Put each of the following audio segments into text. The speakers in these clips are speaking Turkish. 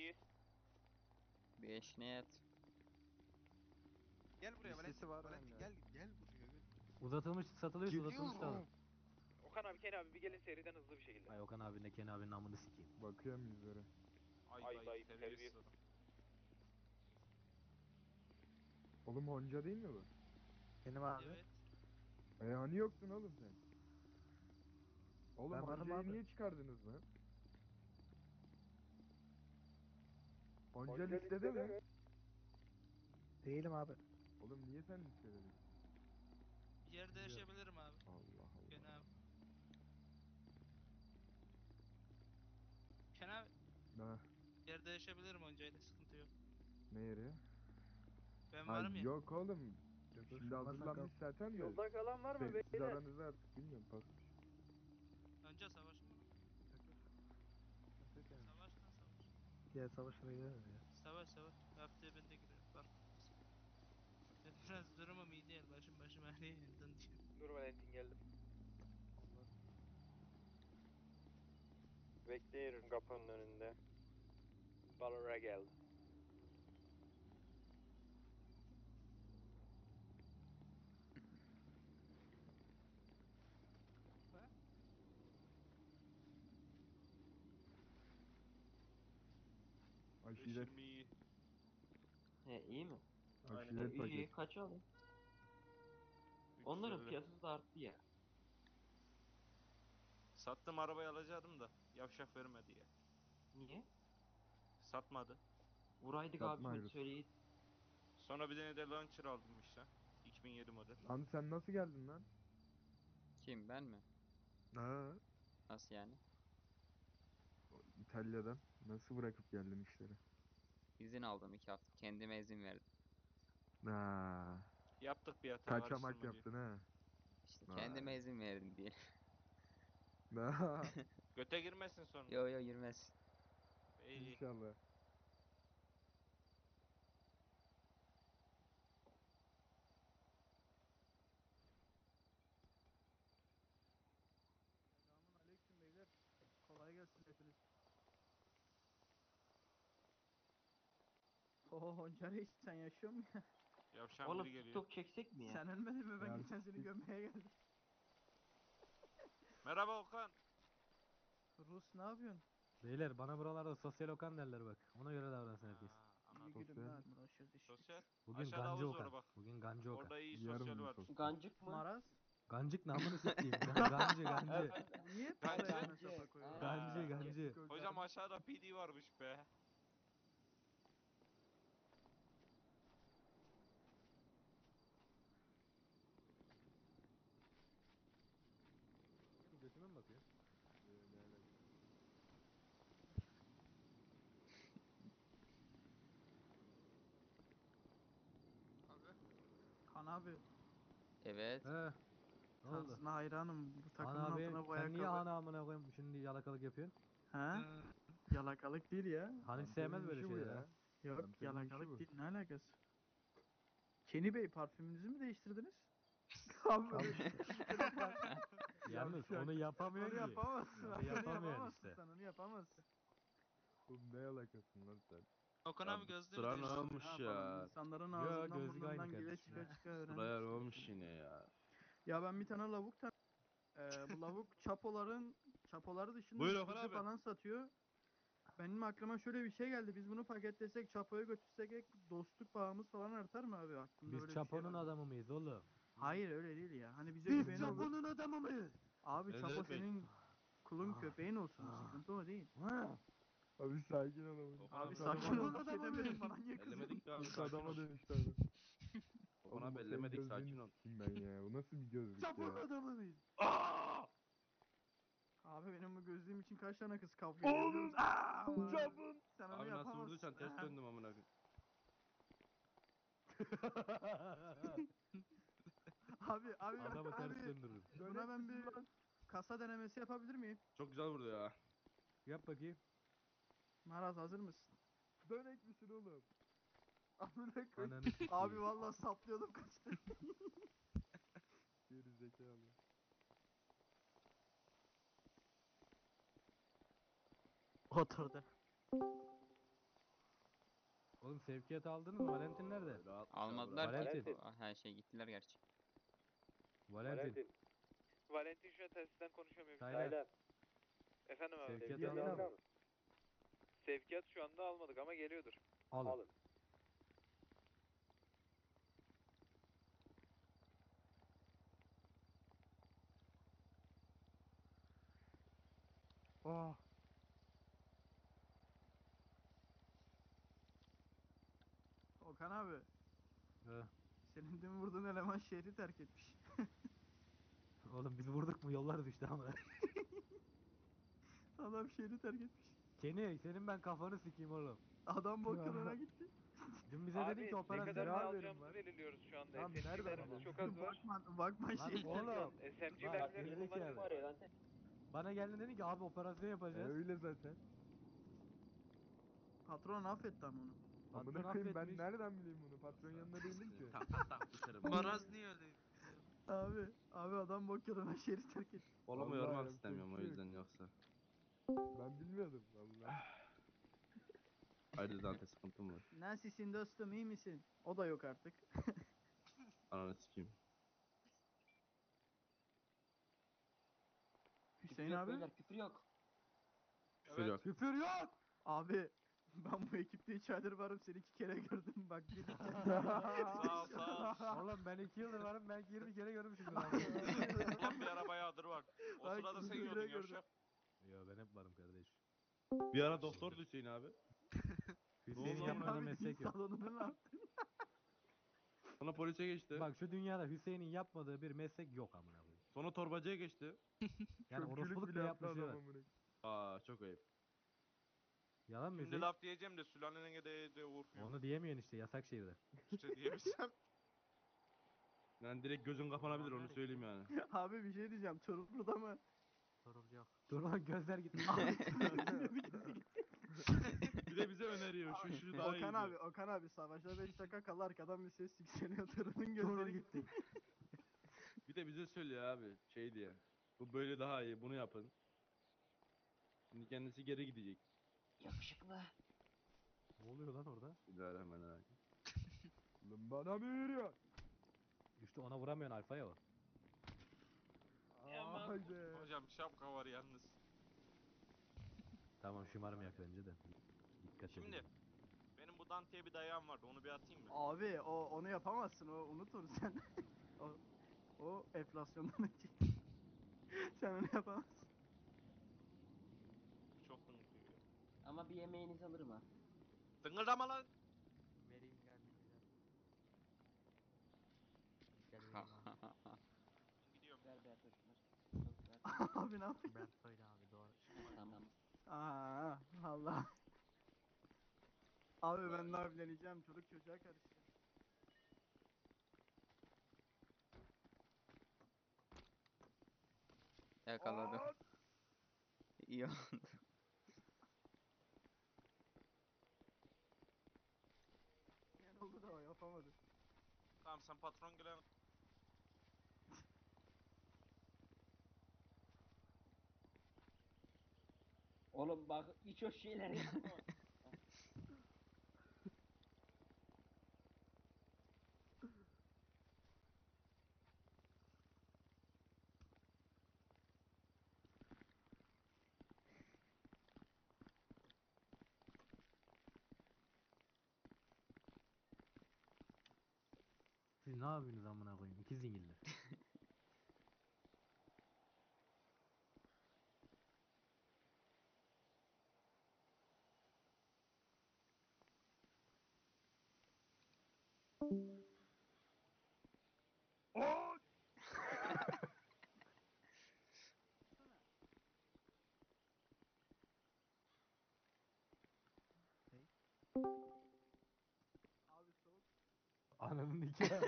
200. 5 net. Gel buraya Listesi Valentin. var Valentin bende. gel buraya gel. Uzatılmış satılıyorsa uzatılmış da alın. Okan abi, Ken abi bir gelin seriden hızlı bir şekilde. Ay Okan abinle Ken abinin amını sikeyim. Bakıyorum yüzlere. Ay terbiyesiz adam. Oğlum Honca değil mi bu? Benim abi. Evet. Hani yoktun oğlum sen? Oğlum Ben varım Honca'yı abi. niye çıkardınız lan? Honca listede mi? Değilim abi. Oğlum niye sen listede değilsin? Bir yerde yaşayabilirim abi. Allah Allah. Ken abi. Ken abi. Ha, Bir yerde yaşayabilirim Onca'yla, sıkıntı yok. ne yeri? Ben varım ya. Yok oğlum. Dur, Şimdi şunlardan hazırlanmış zaten de. Yolda kalan var mı Siz beyler? aranızda artık bilmiyorum pasmış. Önce savaşın mı? Savaş lan savaş. Diğer savaşlara gidelim ya. Savaş. Haftaya ben de girerim. Bak. Biraz durumum iyi değil. Başım ağrıyor ondan diyorum. Dur Valentin, geldim. Bekliyorum kapının önünde. Balara geldi. Aşiret, He iyi mi? aşiret İyi paket. kaç alayım? Onların piyasası da arttı ya. Sattım, arabayı alacaktım da yavşak vermedi ya. Niye? Satmadı. Vuraydık abi şöyle Satmıyoruz. söyleyin. Sonra bir tane de Launcher aldım işte. 2007 model. Lan sen nasıl geldin lan? Kim, ben mi? Ha, Nasıl yani? İtalya'dan. Nasıl bırakıp geldin işleri? İzin aldım 2 hafta. Kendime izin verdim. Ha, Yaptık bir hata, kaçamak karıştırma diyor. yaptın ha. İşte Vay. kendime izin verdim diye. Ha, Göte girmesin sonra. Yo girmez. İyi. İnşallah. Selamun aleyküm beyler. Kolay gelsin hepiniz. Honca Reis, sen yaşıyor musun ya? Yavşan Oğlum biri geliyor. TikTok çeksek mi ya? Sen ölmedin mi? Ben Ya geçen seni siktir. gömmeye geldim. Merhaba Okan. Rus ne yapıyorsun? Beyler bana buralarda sosyal Okan derler bak. Ona göre davransın herkes. İyi Anladım. gülüm lan. Uğraşıyoruz işte. Sosyal. Bugün Aşağıda Gancı havuz Okan. var bak. Bugün Gancı Okan. Orada iyi Yarım sosyal bir var. sos. Gancık mı? Maraz. Gancık namını sikeyim. Gancı. Niye hep Gancı. buraya mesafe koyuyorsun? Gancı. Hocam aşağıda PD varmış be. Götüme mi bakıyor? Han abi. Evet. He. Ne oldu? Tarzına hayranım. Bu takımın Han abi altına bu sen niye ayakkabı. ana amına koyayım şimdi yalakalık yapıyorsun? He? Yalakalık değil ya. Hani hiç sevmez böyle işi bu şeyler ya. ha. Yok, Hanımefendinin işi yalakalık bu. değil. Ne alakası? Kenny Bey, parfümünüzü mü değiştirdiniz? Abi böyle Yalnız Yavşak. onu yapamıyor onu ki. yapamazsın. Onu Onu yapamıyor yapamazsın işte. sen, onu yapamazsın. Oğlum ne yalakasın lan sen? Okan abi gözlüğünü değiştir. Ne yapalım? İnsanların Yo, ağzından gözlük aynı burnundan gire kardeşim ya. çıka öğrendik. olmuş yine ya. Ya ben bir tane lavuk bu lavuk çapoları dışında Buyur Okan zincir abi. falan satıyor. Benim aklıma şöyle bir şey geldi. Biz bunu paketlesek, çapoya götürsek dostluk bağımız falan artar mı abi? Aklımda Biz öyle bir şey Çapo'nun var. adamı mıyız oğlum? Hayır, öyle değil ya. Hani bize güveni olur. adamı mıyız? Abi Ne çapo demek? senin kulun köpeğin olsun. Sıkıntı o değil. Abi sakin ol ama. Okan Abi abi, sakin ol. adamı Bir şey demedim falan, niye kızıyorsun? Ellemedik abi, İlk sakin adama ol. dönüştü abi. Okan Oğlum abi senin ellemedik, gözlüğünü sakin ol. sikeyim ben ya. Bu nasıl bir gözlük Çapo'nun ya? adamı mıyız? Abi benim bu gözlüğüm için kaç tane kız kavga ediyor biliyor musun? Aman. Sen onu Abi nasıl yapamazsın. vurduysan ters döndüm amına koyayım. Abi Adamı ters döndürürüm. buna ben bir kasa denemesi yapabilir miyim? Çok güzel vurdu ya. Yap bakayım. Maraz, hazır mısın? Dönek misin oğlum? Amına koy. Ananı sikeyim. Abi vallahi saplıyordum, kaçtı. Geri zekalı. Oturdu. Oğlum sevkiyat aldınız mı? Valentin nerede? Almadılar Valentin. ki. Her şey gittiler gerçi. Valentin. Valentin şu an telsizden konuşamıyor. Taylan. Efendim abi. Sevkiyat aldın mı? Sevkiyat şu anda almadık ama geliyordur. Alın. Oh. Okan abi. He. Senin dün vurduğun eleman şehri terk etmiş. Oğlum biz vurduk mu yollar düştü ama. Adam şehri terk etmiş. Kenny senin ben kafanı sikeyim oğlum. Adam Bokır'a gitti. Dün bize Abi dedin ki ne operasyon kadar haberim alacağımızı var? belirliyoruz şu anda. Tamam, nereden SMG'lerimiz alıyorsun? çok az var. Bakma Lan şehri. oğlum. SMG Bak, mermilerini gerizekalı. kullanacağız. Bana geldin dedin ki abi operasyon yapacağız. Öyle zaten. Patron affetti ama onu. Patron Amına koyayım ben affetmiş. nereden bileyim bunu? Patron yanında değildim ki. Tak tak tak biterim. Maraz niye öyle? Abi adam Bokır'a şehri terk etti. Oğlumu Vallahi yormak yapacak istemiyorum o bir şey yok. yüzden yoksa. Ben bilmiyordum vallahi. Ayrıca zaten sıkıntım var. Nasılsın dostum, iyi misin? O da yok artık. Ananı sikeyim. Hüseyin abi. Küfür yok. Küfür yok. Abi ben bu ekipte 3 aydır varım, seni 2 kere gördüm bak. Sağ ol sağ ol. Oğlum ben 2 yıldır varım belki 20 kere görmüşümdür. Ulan bir ara bayağıdır var. O Bak, sırada sen kızı yiyordun bile gördüm. Yavşak. Yo ben hep varım kardeş. Bir ara doktor Hüseyin abi. Hüseyin oldu yapmadığı Abi meslek yok. salonunu ne yaptın? Sonra polise geçti. Bak şu dünyada Hüseyin'in yapmadığı bir meslek yok amına koyayım. Sonra torbacıya geçti. Yani Çöpçülük orospuluk bile yaptı yapmışlığı adam var. amına koyayım. Aa çok ayıp. Yalan mı Şimdi Hüseyin? laf diyeceğim de sülalenin de vurmuyor. Onu diyemiyorsun işte yasak şehirde. İşte diyebilsem. Yani direkt gözün kapanabilir onu söyleyeyim yani. Abi bir şey diyeceğim, Çorumlu'da mı? Dur lan gözler gitti. Bir de bize öneriyor şu daha iyi Okan diyor. abi, Okan abi savaşa 5 dakika kala arkadan bir ses yükseliyor, Torun'un Torun gözleri gitti. Bir de bize söylüyor abi şey diye. Bu böyle daha iyi bunu yapın. Şimdi kendisi geri gidecek. Ne oluyor lan orada? Bismillahirrahmanirrahim. Lan bana mı yürüyor? İşte ona vuramıyorsun alfa ya o. Haydi. Hocam şapka var yalnız. Tamam şımarmayak bence de. Dikkat edin. Şimdi benim bu Dante'ye bir dayağım vardı onu bir atayım mı? Abi onu yapamazsın, o unut onu sen. o enflasyondan önce. Sen onu yapamazsın. Çok dıngırıyor. Ama bir yemeğinizi alırım ha. Dıngırdama lan! Ben gidiyorum. Ver Bertoş'lar. Çok ver. Abi ne yapıyorsun? Tamam. Allah. Abi ben ne evleneceğim, çocuk çocuğa karışacağım. Yakaladım. İyi oldu. Yani oldu da o yapamadı. Tamam sen patron gelen... Oğlum bak hiç o şeyler yapma. Siz ne yapıyorsunuz amına koyayım? İki zingiller. Abi soğuk. Ananın nikahı.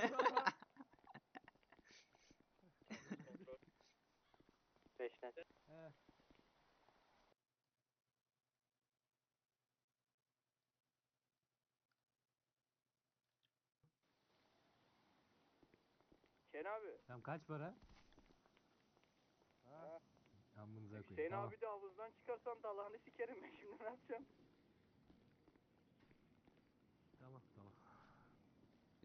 Beşten. He. Ken abi. Tamam kaç para? Ha. Amınıza koyayım. Hüseyin Tamam. abi de havuzdan çıkarsam dalağını sikerim ben şimdi ne yapacağım?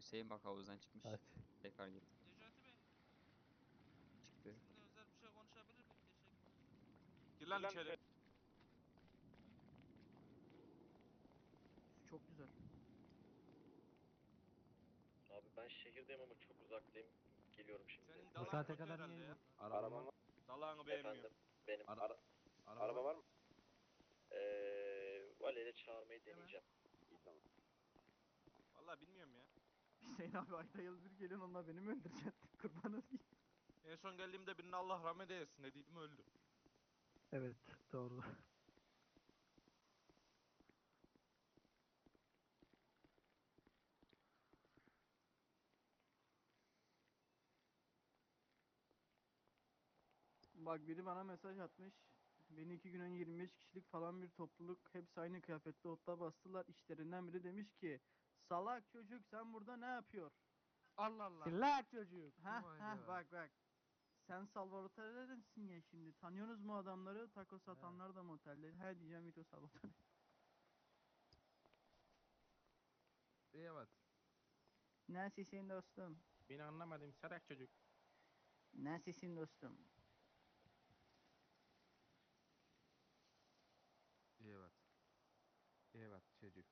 Hüseyin bak havuzdan çıkmış. Hadi. Tekrar girdi. Necati Bey, Çıktı. sizinle özel bir şey konuşabilir miyim? Teşekkür. Gir lan içeri. Çok güzel. Abi ben şehirdeyim ama çok uzaktayım. Geliyorum şimdi. Senin Bu dalağın saate kötü kadar herhalde niye ya. Araba var. Dalağını beğenmiyor. Benim. Araba var mı? Valiyle çağırmayı deneyeceğim. İyi tamam. Vallahi bilmiyorum ya. Hüseyin abi ayda yıl bir geliyorsun onlar beni mi öldürecekti? Kurban olayım. En son geldiğimde birine Allah rahmet eylesin dediydim öldü. Evet doğru. Bak biri bana mesaj atmış. Beni 2 gün önce 25 kişilik falan bir topluluk hepsi aynı kıyafette otta bastılar. İşlerinden biri demiş ki salak çocuk sen burada ne yapıyor? Allah Allah. Silah çocuk. Ha Kim ha acaba? bak. Sen Salvatore'densin ya şimdi. Tanıyorsunuz mu adamları? Taco satanlar da motelde. He diyeceğim Vito Salvatore. Evet. Nasılsın dostum? Beni anlamadım sarak çocuk. Nasılsın dostum? Evet. Evet çocuk.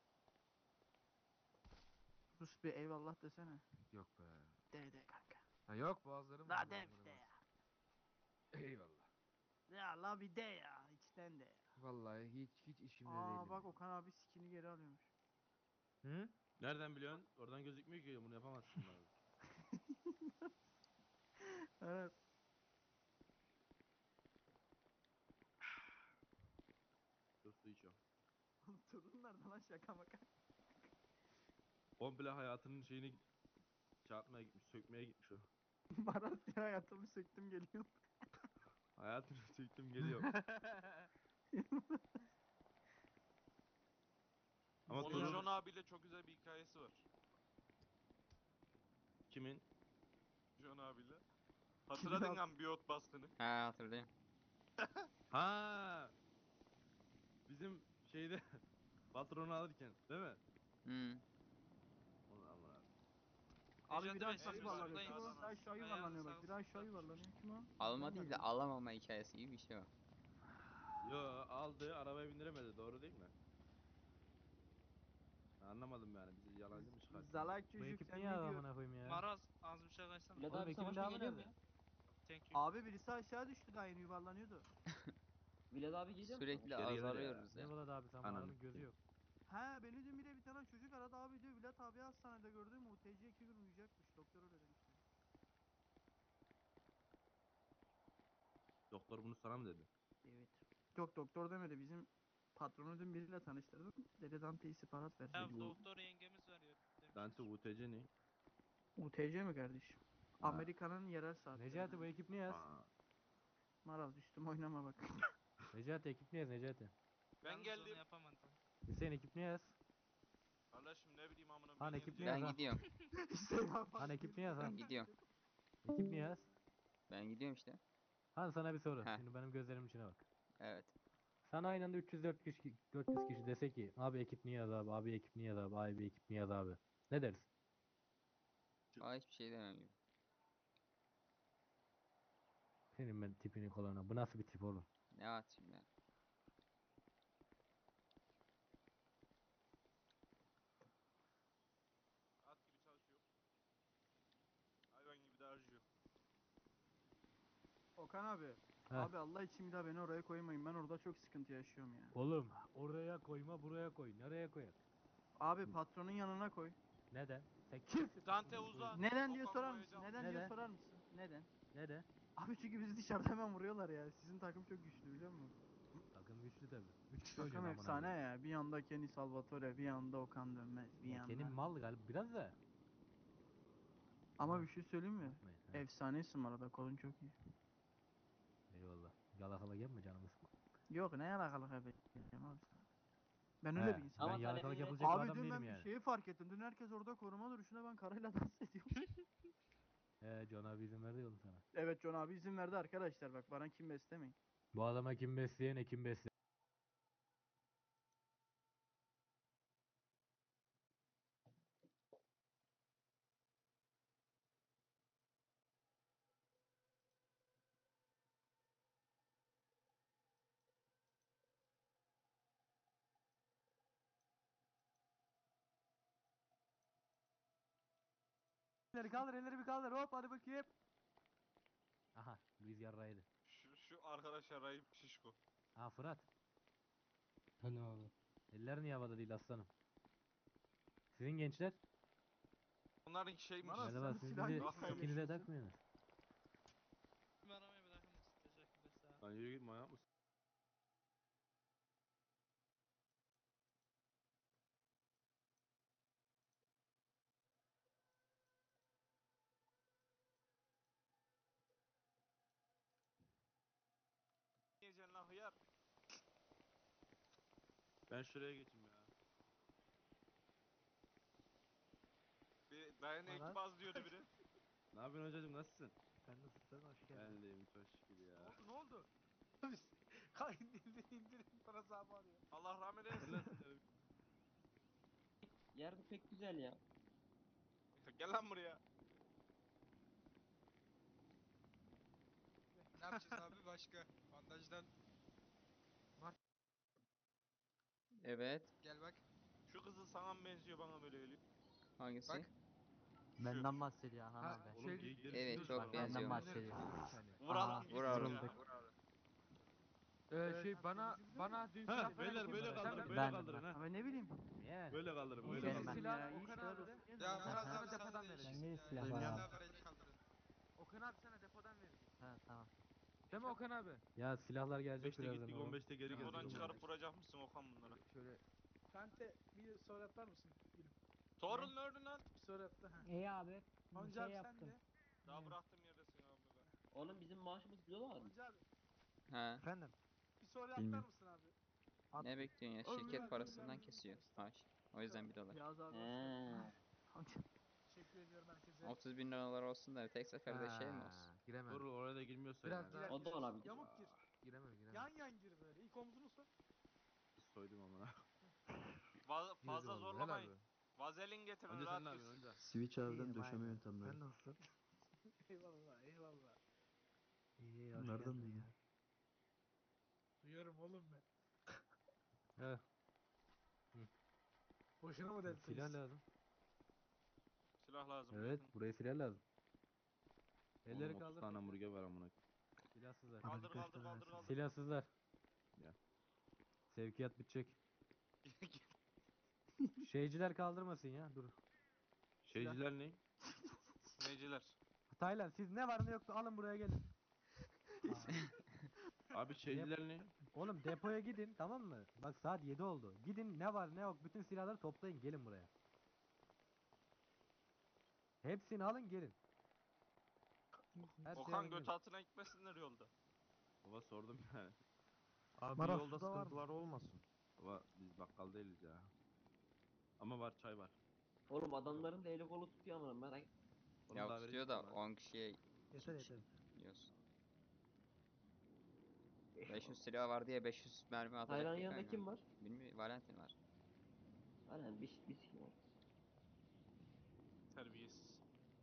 Sus bir eyvallah desene. Yok be. De kanka. Ha yok boğazlarım La ağrıyor, de bunları de bas. ya. Eyvallah. Ya la bir de ya. İçten de ya. Vallahi hiç işimde Aa değilim. bak Okan abi skin'i geri alıyormuş. Hı? Nereden biliyorsun? Oradan gözükmüyor ki bunu yapamazsın abi. Evet. Dur su içiyorum. Sorun nerede lan şaka maka? Komple hayatının şeyini çarpmaya gitmiş, sökmeye gitmiş o. Maraz ya hayatımı söktüm geliyorum. Hayatını söktüm geliyor. Ama Onun sorun John abiyle çok güzel bir hikayesi var. kimin? John abiyle. Hatırladın lan biyot baskını. Ha hatırlayayım. Ha, bizim şeyde patronu alırken değil mi? Hmm. Onu amına. Abi Necati biri Bey, aşağı siz yuvarlanıyor. buradayız. Kim o? Adana. Aşağı Ayağınız yuvarlanıyor bak. sağ Biri aşağı olsun. yuvarlanıyor. Kim o? Alma Ben değil de geldim. alamama hikayesi gibi bir şey var. Yo aldı arabaya bindiremedi doğru değil mi? Ben anlamadım yani bizi yalancı mı çıkarttın? Zalak Bu çocuk ekip sen niye ne ağır diyor? amına koyayım ya? Maraz, az bir şey kaçsana. Vlad Oğlum abi ekibin savaşmaya devamı geliyor mu nerede? ya? Thank you. Abi birisi aşağı düştü daha yeni yuvarlanıyordu. Vlad abi geliyor mu Sürekli Geri gelir ya. azalıyoruz Ne ya. Vlad abi sen Ananı adamın gözü sikeyim. yok. He beni dün bir tane çocuk aradı abi diyor Bilat abi hastanede gördüm UTC 2 gün uyuyacakmış doktor öyle demişti. Doktor bunu sana mı dedi? Evet. Yok doktor demedi bizim patronu dün biriyle tanıştırdım. Dedi Dante istihbarat Ya verecek. doktor yengemiz var ya. Dante UTC ne? UTC mi kardeşim? Ha. Amerika'nın yerel saatleri. Necati bu ekip ne yaz? Aa, Maraz üstüme oynama bak. Necati ekip ne yaz Necati? Ben Yalnız geldim. onu yapamadım. Hüseyin ekip ne yaz? Kardeşim ne bileyim amına Han ben ekip ne yazacağım. yaz Ben ha? gidiyorum. Hüseyin abi. Han ekip ne yaz Ben han? gidiyorum. Ekip ne yaz? Ben gidiyorum işte. Han sana bir soru. Heh. Şimdi benim gözlerimin içine bak. Evet. Sana aynı anda 304 kişi, 400 kişi dese ki abi ekip niye yaz abi, abi ekip niye yaz abi, abi ekip niye yaz abi. Ne dersin? Aa hiçbir şey demem gibi. Senin ben tipini kolana. Bu nasıl bir tip oğlum? Ne at şimdi? At gibi çalışıyor. Hayvan gibi de harcıyor. Okan abi. Heh. Abi Allah için bir daha beni oraya koymayın. Ben orada çok sıkıntı yaşıyorum ya. Oğlum oraya koyma buraya koy. Nereye koyar? Abi patronun yanına koy. Neden? Sen kimsin? Dante Bunu uza. koy- Neden diye Okan sorar mısın? koyacağım. Neden diye Neden? sorar mısın? Neden? Neden? Abi çünkü bizi dışarıda hemen vuruyorlar ya. Sizin takım çok güçlü biliyor musun? Takım güçlü tabi. 3 kişi Takım oynuyor amına efsane koyayım. ya. Bir yanda Kenny Salvatore, bir yanda Okan Dönmez, bir Ya yanda. Kerim mal galiba biraz da. Ama Ha, bir şey söyleyeyim mi? unutmayın. Ha, Efsanesin bu arada. Kolun çok iyi. eyvallah. Yalakalı gelme canımı sıkma. Yok ne alakalı abi sana. Ben öyle He, bir insanım. ben Ama yalakalık talebini yapılacak bir Abi adam dün değilim ben bir yani. şeyi fark ettim. Dün herkes orada koruma duruşunda ben karayla dans ediyorum. John abi izin verdi yolum sana. Evet John abi izin verdi arkadaşlar bak bana kim beslemeyin. Bu adama kim besleyene kim besle. Elleri kaldır, elleri bir kaldır. Hop hadi bakayım. Aha, Luis yarraydı. Şu arkadaş arayıp şişko. Ha Fırat. Hani abi. Eller niye havada değil aslanım? Sizin gençler? Onların şeymiş. Bana Galiba sen siz silah bizi yok sikinize sayıyorsun. takmıyorsunuz. Kimi aramayı bırakır mısın? Teşekkürler sağ ol. Lan yürü git manyak mısın? Yiyeceksin lan hıyar. Ben şuraya geçeyim ya. Bir dayan Bana- ekip az diyordu biri. Ne yapıyorsun hocacığım, nasılsın? Sen nasılsın? Hoş geldin. Ben deyim çok şükür ya. Ne oldu? indirin bana sabah arıyor. Allah rahmet eylesin. Nasılsın canım? Yer de pek güzel ya. Gel lan buraya. Ne yapacağız abi başka? Bandajdan Evet. gel bak. Şu kızı sana mı benziyor bana böyle geliyor. Hangisi? Bak. Benden bahsediyor Ha, Hanan Bey. Oğlum geyikleri Evet, sürüyoruz çok bana. Benden benziyor. bahsediyor. Vuralım vur oğlum. ya. Bana dün Ha silah beyler veren böyle kim? kaldırın, Sen böyle Ben- kaldırın ha. Ama ne bileyim. Yani. Böyle kaldırın, İyi böyle benim kaldırın. ya. iyi Okan şeyler abi de. olsun diye de Ya ben- Murat Aha. sana depodan verecek. Sen ne silah Ya, var silah abi? verecek kaldırın. Okan abi sana depodan verecek. Ha tamam. Değil mi Okan abi? Ya silahlar gelecek 5'te birazdan gittik, oğlum. 15'te geri Oradan geldik. çıkarıp vuracak mısın Okan bunlara? Şöyle. Kante bir soru yapar mısın? Torun nerede lan? Bir soru yaptı. Ha. İyi abi. Onca şey abi yaptım. sen de. Daha bıraktığım yerdesin abi ben. Oğlum bizim maaşımız kilo var mı? Onca abi Ha. Efendim? bir soru yapar mısın abi? Ne bekliyorsun ya? Oğlum, Şirket ya, parasından kesiyor maaş. O yüzden $1. Yağız abi He. hoş Teşekkür ediyorum herkese. 30 bin liralar olsun da tek seferde şey mi olsun? Giremem. Dur oraya da girmiyorsa Biraz yani. daha O da olabilir. Yamuk gir. Giremem. Yan yan gir böyle. İlk omzunu sok. Soydum amına. Fazla zorlamayın. Vazelin getirin Önce sen rahat ne gir. yapıyorsun önce? Switch evden döşeme yöntemleri. Sen nasılsın? Eyvallah eyvallah. İyi hoş Nereden geldin ya. Duyuyorum oğlum ben. He. Boşuna mı deltiniz? Silah lazım. Silah lazım. Evet, getir. buraya silah lazım. Elleri Oğlum 30 kaldır. tane hamburger var amına. Silahsızlar. Bana Kaldır birkaç kaldır tane kaldır versene. kaldır. Silahsızlar. Ya. Sevkiyat bitecek. Şeyciler kaldırmasın ya. Dur. Şeyciler ne? Neyciler? Taylan siz ne var ne yoktu alın buraya gelin. Abi şeyciler ne? Oğlum depoya gidin tamam mı? Bak saat 7 oldu. Gidin ne var ne yok bütün silahları toplayın gelin buraya. Hepsini alın gelin. Her şeyi Okan alın göt gelin. altına gitmesinler yolda. Baba sordum yani. Abi Mara, yolda sıkıntılar olmasın. Baba biz bakkal değiliz ya. Ama var, çay var. Oğlum adamların da eli kolu tutuyor ama merak. Oğlum Ya daha tutuyor verecek da mi lan? 10 kişiye Yeter yeter. yiyorsun. 500 silah var diye 500 mermi atacak Taylan'ın bir yanında kanka. kim var? Bilmiyorum, Valentin var. Aynen bir şey var. Terbiyesiz.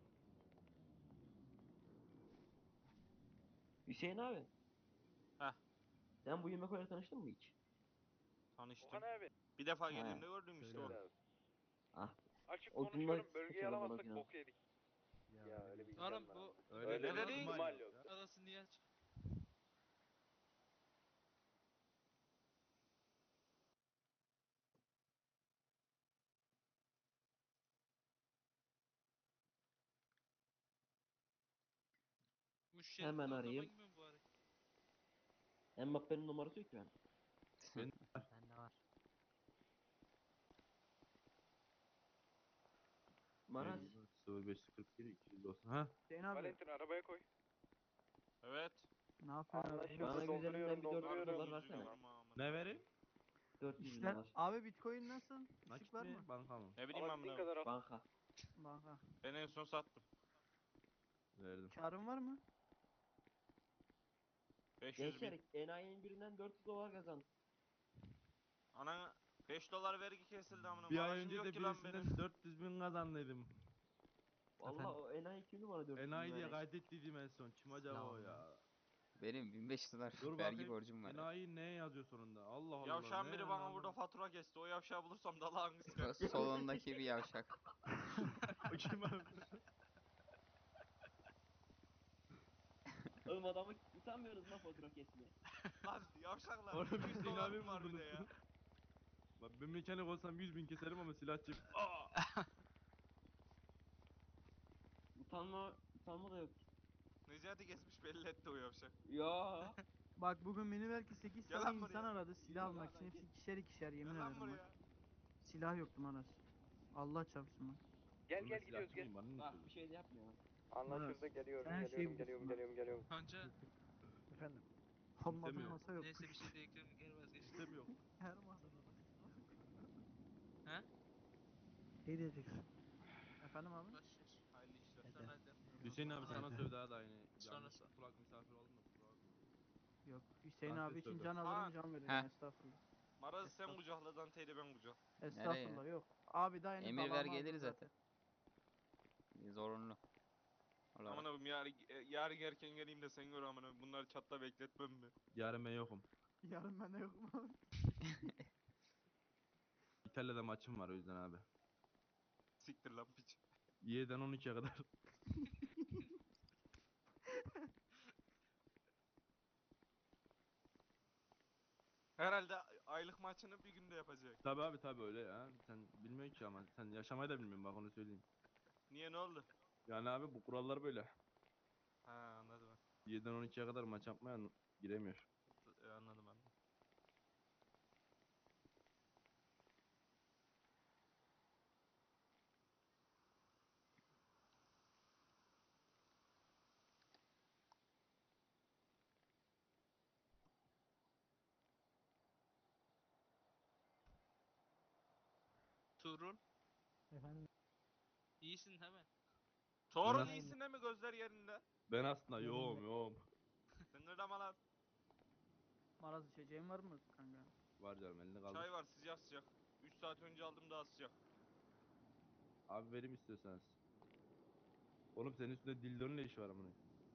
Hüseyin abi. Heh. Sen bu yemek tanıştın mı hiç? Tanıştım. Okan abi. Bir defa Ha. geldiğimde gördüm işte Söyle o. abi. Ah. Açık O gün konuşuyorum. nasıl Bölgeyi sıçradı bana alamazsak yine? bok yedik. Ya öyle bir Oğlum imkan bu var. Öyle Ne bir dedin? ihtimal yok. arası niye aç? Bu şerif Hemen o zaman arayayım. gibi mi bari? Mbappe'nin numarası yok ki ben. Ben- Bende var. Maraz. 0541 290. Ha? Hüseyin abi Valentin arabaya koy. Evet. ne yapıyorsun abi? Bana güzelinden bir 400 dolar Dolduruyorum. versene. Ne vereyim? 400 İşler dolar. abi Bitcoin nasıl? Işık Nakit var mi? mı? Banka mı? Ne bileyim ben Alabildiğin bunu. kadar al. Banka. Banka. Ben en son sattım. Verdim. Karın var mı? 500 bin. Gençler enayi'nin birinden 400 dolar kazandı. Ana 5 dolar vergi kesildi amına. Bir ay Maaşım önce yok de ki lan birisinden benim. 400 bin kazandıydım. Vallahi o enayi kimdi bana 400 bin Enayi diye veren? kaydettiydim en son. Kim acaba o ya? Benim $1500 Dur vergi bakayım. borcum var. Enayi ne yazıyor sonunda? Allah Allah. Yavşağın ne biri bana lan burada bu? fatura kesti. O yavşağı bulursam dalağını sıkarım. Solundaki bir yavşak. O kim abi? Oğlum adamı utanmıyoruz lan fatura kesmeye. Lan yavşaklar. Oğlum 100 Hüseyin dolarım abi var bir de buldunuz. ya. Bak ben mekanik olsam 100.000 keserim ama silahçıyım. Utanma da yok. Necati kesmiş belli etti o yavşak. Ya. Bak bugün beni belki 8 Gel tane lan insan buraya. aradı silah almak için. Hepsi ikişer ikişer yemin Gel lan ederim bak. buraya. Silah yoktu Maras. Allah çarpsın bak. Gel Oğlum gel ben gidiyoruz silahçı gel. mıyım? Bana ne Bak söylüyorsun? bir şey de yapmıyor lan. Anlaşıldı geliyorum Sen her şeyi geliyorum biliyorsun geliyorum. Kanca Efendim. Olmadı İstemiyorum. masa yok. neyse bir şey diyecektim geri vazgeçtim. İstemiyorum. Her masada da. He? Ne diyeceksin? Efendim abi? Başlıyoruz. Hayırlı işler. Hadi. Sonra hadi. Hüseyin abi sana Hadi. sövdü ha da yine. Sonrası. Yanlış kulak misafir oldum da kusura bakma. Yok. Hüseyin Dante abi için sövdü. can alırım Kaan. can veririm Heh. estağfurullah. Maraz sen kucakla Dante'yi de ben kucak. Estağfurullah yok. Abi daha yeni Emir ver dalağımı gelir aldım zaten. Zorunlu. Aman Olarak. abim yarın erken geleyim de sen gör aman abim. Bunları çatta bekletmem mi? Yarın ben yokum. Yarın bende yok mu? İtalya'da maçım var o yüzden abi. Siktir lan piç. 7'den 12'ye kadar. Herhalde aylık maçını bir günde yapacak. Tabi abi tabi öyle ya. Sen bilmiyorsun ki ama sen yaşamayı da bilmiyorsun bak onu söyleyeyim. Niye ne oldu? Yani abi bu kurallar böyle. Ha anladım ben. 7'den 12'ye kadar maç yapmayan giremiyor. Anladım anladım. Tuğrul Efendim iyisin hemen. Torun Nasıl- iyisin mi gözler yerinde? Ben aslında Yerinde. yoğum yoğum. Tıngırdama lan. Maraz içeceğin var mı kanka? Var canım elini kaldır. Çay var sıcak sıcak. 3 saat önce aldım daha sıcak. Abi verim istiyorsanız. Oğlum senin üstünde dildonun ne işi var amına?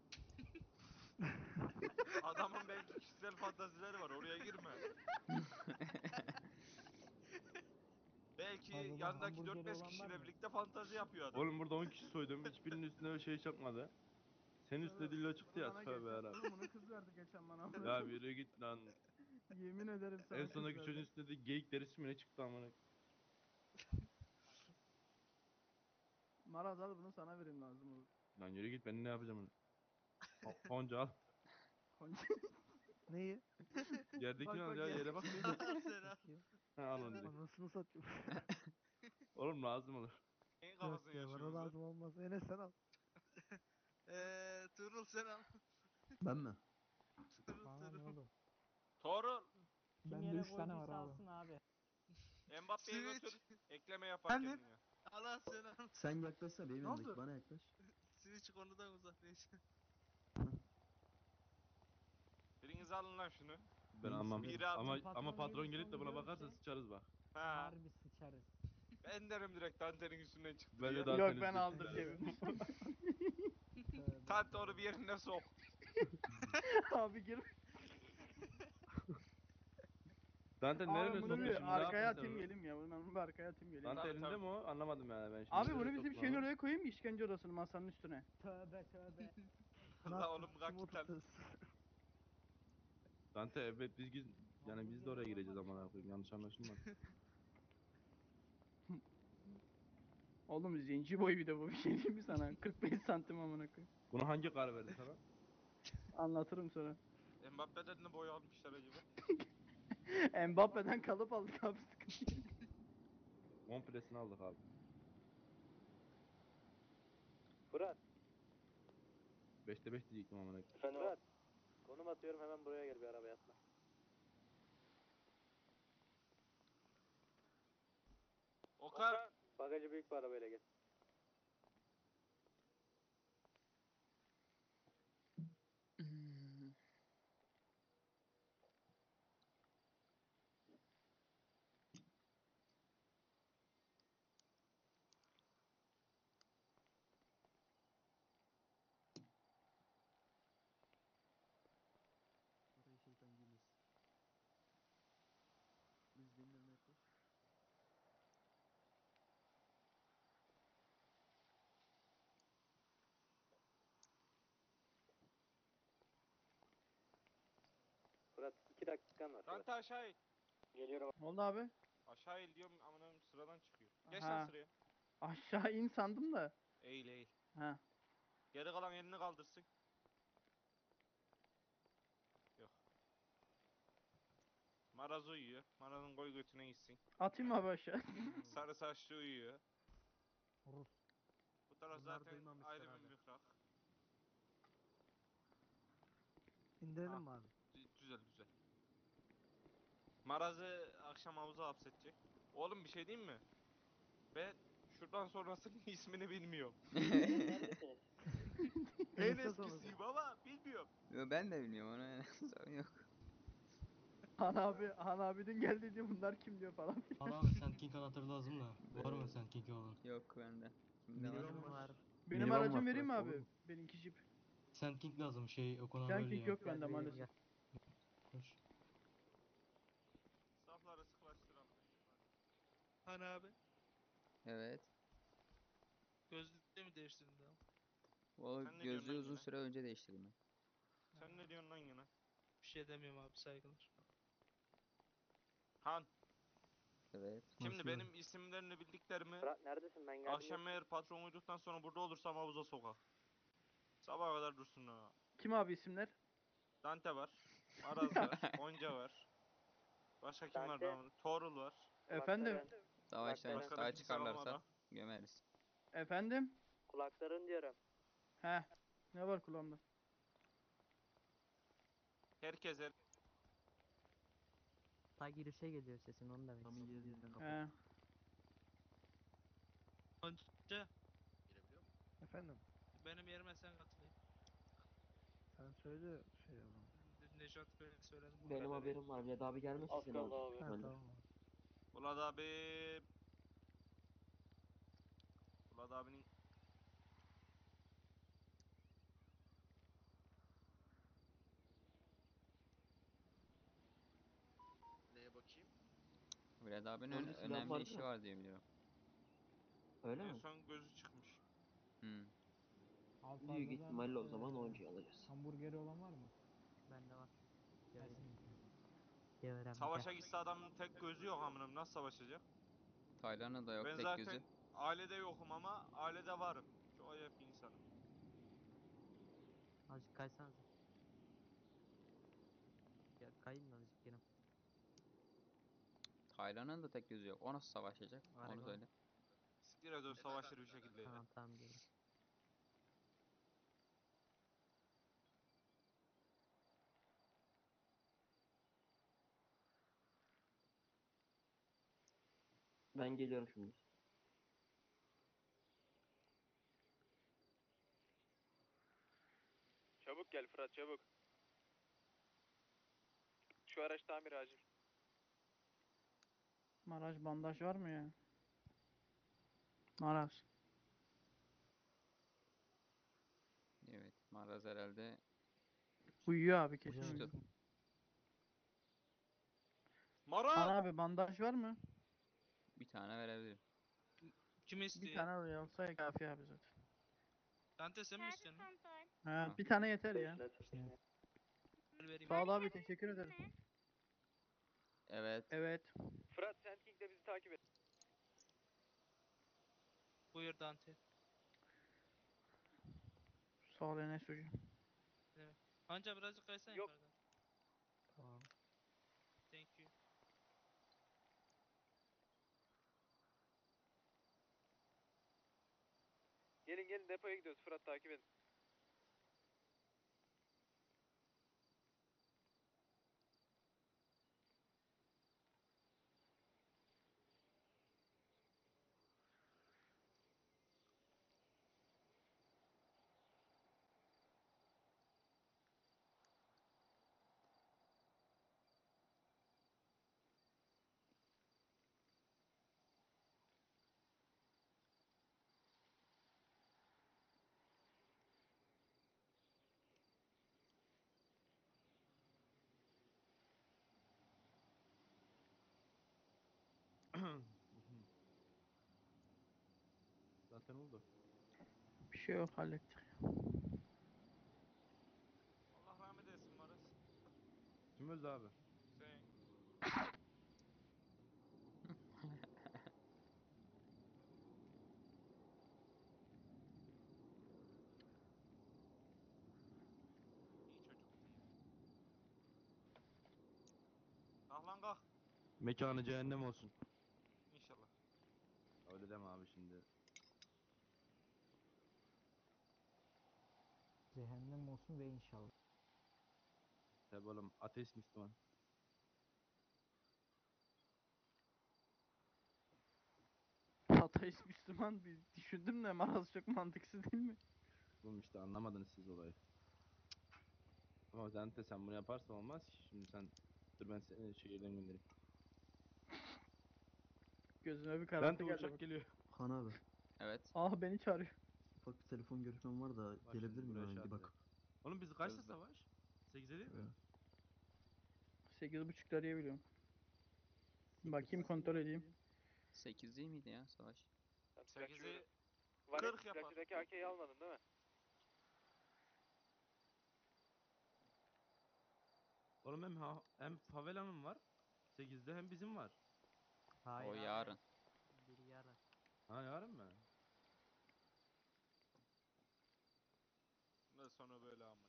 Adamın belki kişisel fantazileri var oraya girme. Belki Fazladan yandaki hamburgeri 4-5 olan var kişiyle mı? birlikte fantazi yapıyor adam. Oğlum burada 10 kişi soydum. Hiçbirinin üstüne öyle şey çıkmadı. Senin üstüne dildo çıktı ya. Bana Tövbe geçen, yarabbim. oğlum bunu kız verdi geçen bana. Ya yürü git lan. Yemin ederim sana En kız sondaki verdi. çocuğun üstünde de geyik derisi mi ne çıktı amına? Maraz al bunu sana vereyim lazım olur. Lan yürü git ben ne yapacağım onu? Honca al. Neyi? Yerdekini Bak, al bak, ya yer- yere bak. Selam. Ha al onu direkt. Anasını satayım. Oğlum lazım olur. Neyin Yok kafasını ya bana yaşıyorsunuz lan? lazım olmaz. Enes sen al. Tuğrul selam. Ben mi? Tuğrul bana ne Tuğrul. oğlum? Torun. Bende 3 tane var abi. Mbappe'ye Switch. götür. Ekleme yapar Efendim? kendine. Allah selam. Sen yaklaşsana benim Ne yanımdaki oldu? bana yaklaş. Switch konudan uzak neyse. Biriniz alın lan şunu. Ben almam. Biri alsın. Ama patron gelip de buna bakarsa sıçarız bak. Ha. Harbi sıçarız. Ben derim direkt Dante'nin üstünden çıktı Ben de diye. daha Yok senin ben üstüne aldım çıkarım. Kevin. Dante onu bir yerine sok. Abi gir. Dante nereye Abi bunu sokuyor bir şimdi? Ne arkaya yapıyorsun sen atayım onu? geleyim ya. Bunu bir arkaya atayım geleyim. Dante Tabii, elinde tabii. mi o? Anlamadım yani ben şimdi. Abi Nereye bunu bizim sokma şeyin onu? oraya koyayım mı? İşkence odasının masanın üstüne. Tövbe tövbe. La oğlum bırak git lan. Dante evet yani biz de oraya gireceğiz amına koyayım. Yanlış anlaşılmadı. Oğlum zenci boy bir de bu bir şey değil mi sana? 45 santim amına koyayım. Bunu hangi karar verdi sana? Anlatırım sonra. Mbappe'den ne boy almışlar acaba? Mbappe'den kalıp aldık abi sıkıntı yok. Komplesini aldık abi. Fırat. 5'te 5 diyecektim amına koyayım. Efendim Fırat. Konum atıyorum hemen buraya gel bir arabaya atla. Okan. Bagajı büyük bir arabayla gel. Orayı şeytan giymez. Biz benim yanıma yaklaş. Fırat 2 dakikan var. Dante aşağı in. Geliyorum. Ne oldu abi? Aşağı il diyorum amına sıradan çıkıyor. Geç Ha. lan sıraya. Aşağı in sandım da. Eğil eğil. Ha. Geri kalan elini kaldırsın. Yok. Maraz uyuyor. Maraz'ın koy götüne gitsin. Atayım mı abi aşağı? Sarı saçlı uyuyor. Rus. Bu taraf Bunlar zaten duymamışlar ayrı bir abi. mihrak. İndirelim Ha. mi abi? Güzel güzel. Maraz'ı akşam havuza hapsedecek. Oğlum bir şey diyeyim mi? Ben şuradan sonrasının ismini bilmiyorum. Neredesiniz? En Nefes alacağım. eskisiyim ama bilmiyorum. Yo, ben de bilmiyorum onu. Sorun yok. Han abi dün geldi diyor bunlar kim diyor falan. Abi Sand King anahtarı lazım da. Var mı Sand King'i olan? Yok bende. Kimde var? Minibüs var. Benim Minivan aracım var vereyim mi Fırat, abi? olur mu? Benimki jip. Sand King lazım o konağı Sen böyle kick ya. yok bende maalesef. Koş. Safları sıklaştıralım. Hani abi? Evet. Gözlüğü mi değiştirdin daha? O Sen ne diyorsun gözlüğü lan uzun yine? süre önce değiştirdim ben. Sen ne diyorsun lan yine? Bir şey demiyorum abi, saygılar. Han. Evet. Şimdi Nasıl benim isimlerini bildiklerimi Fırat neredesin ben geldim. akşam eğer patron uyduktan sonra burada olursam havuza sokak. Sabaha kadar dursun ha. Kim abi isimler? Dante var. Maraz var. Gonca var. Başka kim var Dante. lan? Torul var. Efendim? Savaştan Başka da daha kimse çıkarlarsa kalmadı. gömeriz. Efendim? Kulakların diyorum. He. Ne var kulağımda? Herkes her... Ta girişe geliyor sesin onu demek Tam iyi yerden kapat. He. Önce Efendim benim yerime sen katılayım. sen söyle şey yapalım. Nejat Bey'e söyledim. bu Benim kadar. haberim var. Red abi gelmesin Az seni kaldı alacak. abi. Ha Öyle. tamam abi. Ulan abi. Ulan abinin... Neye bakayım? Bilal abinin Önce silah önemli vardı işi mı? var diye biliyorum. Öyle En mi? son gözü çıkmış. Hmm. Büyük ihtimalle o zaman oyuncuyu alacağız. Hamburgeri olan var mı? Bende var. Gelsin. Geverem Savaşa gitse adamın tek gözü yok amınım. Nasıl savaşacak? Taylan'ın da yok Ben tek zaten gözü. ailede yokum ama ailede varım. Çok acayip bir insanım. Azıcık kaysanız. Ya kayın azıcık yerim. Taylan'ın da tek gözü yok. O nasıl savaşacak? Var Onu ya. söyle. Siktir dur savaşır bir şekilde ya. Tamam gelirim. Ben geliyorum şimdi. Çabuk gel Fırat çabuk. Şu araç tamir acil. Maraz bandaj var mı ya? Maraz. Evet. Maraz herhalde Uyuyor abi kesin uçtu. uyuyor. Mara! Han abi bandaj var mı? Bir tane verebilirim. Kim Bir istiyor? tane olsa kafi abi zaten. Dante sen mi istiyorsun? Ha, Ha. bir tane yeter ya. Ben vereyim. Sağ ol abi teşekkür ederim. Evet. Evet. Fırat Sandking'de bizi takip et. Buyur Dante. Sağ ol Enes hocam. Anca birazcık kaysan Yok. yukarıdan. Tamam. Thank you. Gelin gelin depoya gidiyoruz Fırat takip edin. Zaten oldu. Bir şey yok hallettik. Allah rahmet eylesin Maraz. Kim öldü abi? Sen iyi çocuksun ya. Kalk lan kalk. Mekanı cehennem olsun. İnşallah. Öyle deme abi şimdi. Cehennem olsun ve inşallah. Tabi oğlum ateist Müslüman. Ateist Müslüman bir düşündüm de Maraz çok mantıksız değil mi? Oğlum işte anlamadınız siz olayı. Ama Dante sen bunu yaparsan olmaz ki. Şimdi sen dur ben seni şehirden göndereyim. Gözüme bir karartı Dante geldi uçak bak. geliyor. Han abi. Evet. Ah beni çağırıyor. Ufak bir telefon görüşmem var da Bak gelebilir şimdi miyim buraya hemen şey bir bak. atacak. Oğlum biz kaçta Hızlı. savaş? 8'e değil mi? 8.5'lar diye biliyorum. Bakayım kontrol edeyim. 8 değil miydi ya savaş? 8'i Valet 40 yapar. silahçıdaki AK'yi almadın değil mi? Oğlum hem favelanın var 8'de hem bizim var. O yarın. Biri yarın. Ha yarın mı? Bundan sonra böyle amına.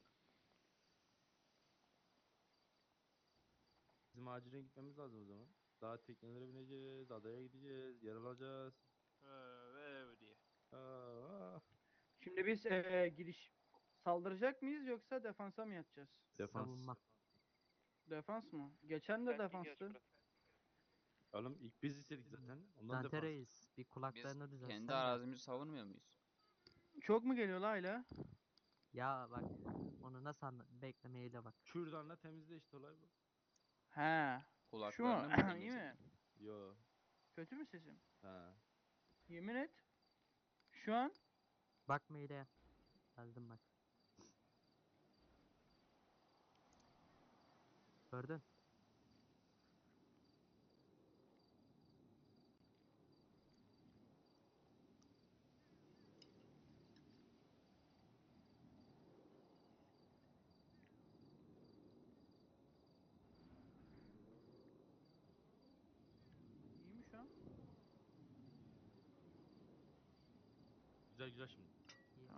Bizim acilen gitmemiz lazım o zaman. Daha teknelere bineceğiz, adaya gideceğiz, yer alacağız. Ve diye. Aa, Şimdi biz giriş saldıracak mıyız yoksa defansa mı yatacağız? defans. Savunma. Defans mı? Geçen de Belki defanstı. geç Oğlum ilk biz istedik zaten. Ondan Dante defans. Reis bir Biz kulaklarını düzeltsen kendi de. arazimizi savunmuyor muyuz? Çok mu geliyor la hala? Ya bak onu nasıl beklemeyle bak. Kürdanla temizle işte olay bu. He. Şu mu? Kulaklarını mı İyi dinleyecek? mi? Yo. Kötü mü sesim? Ha. Yemin et. Şu an Bak maile. Geldim bak. Gördün? iyi mi şu an? Güzel güzel şimdi. İyi.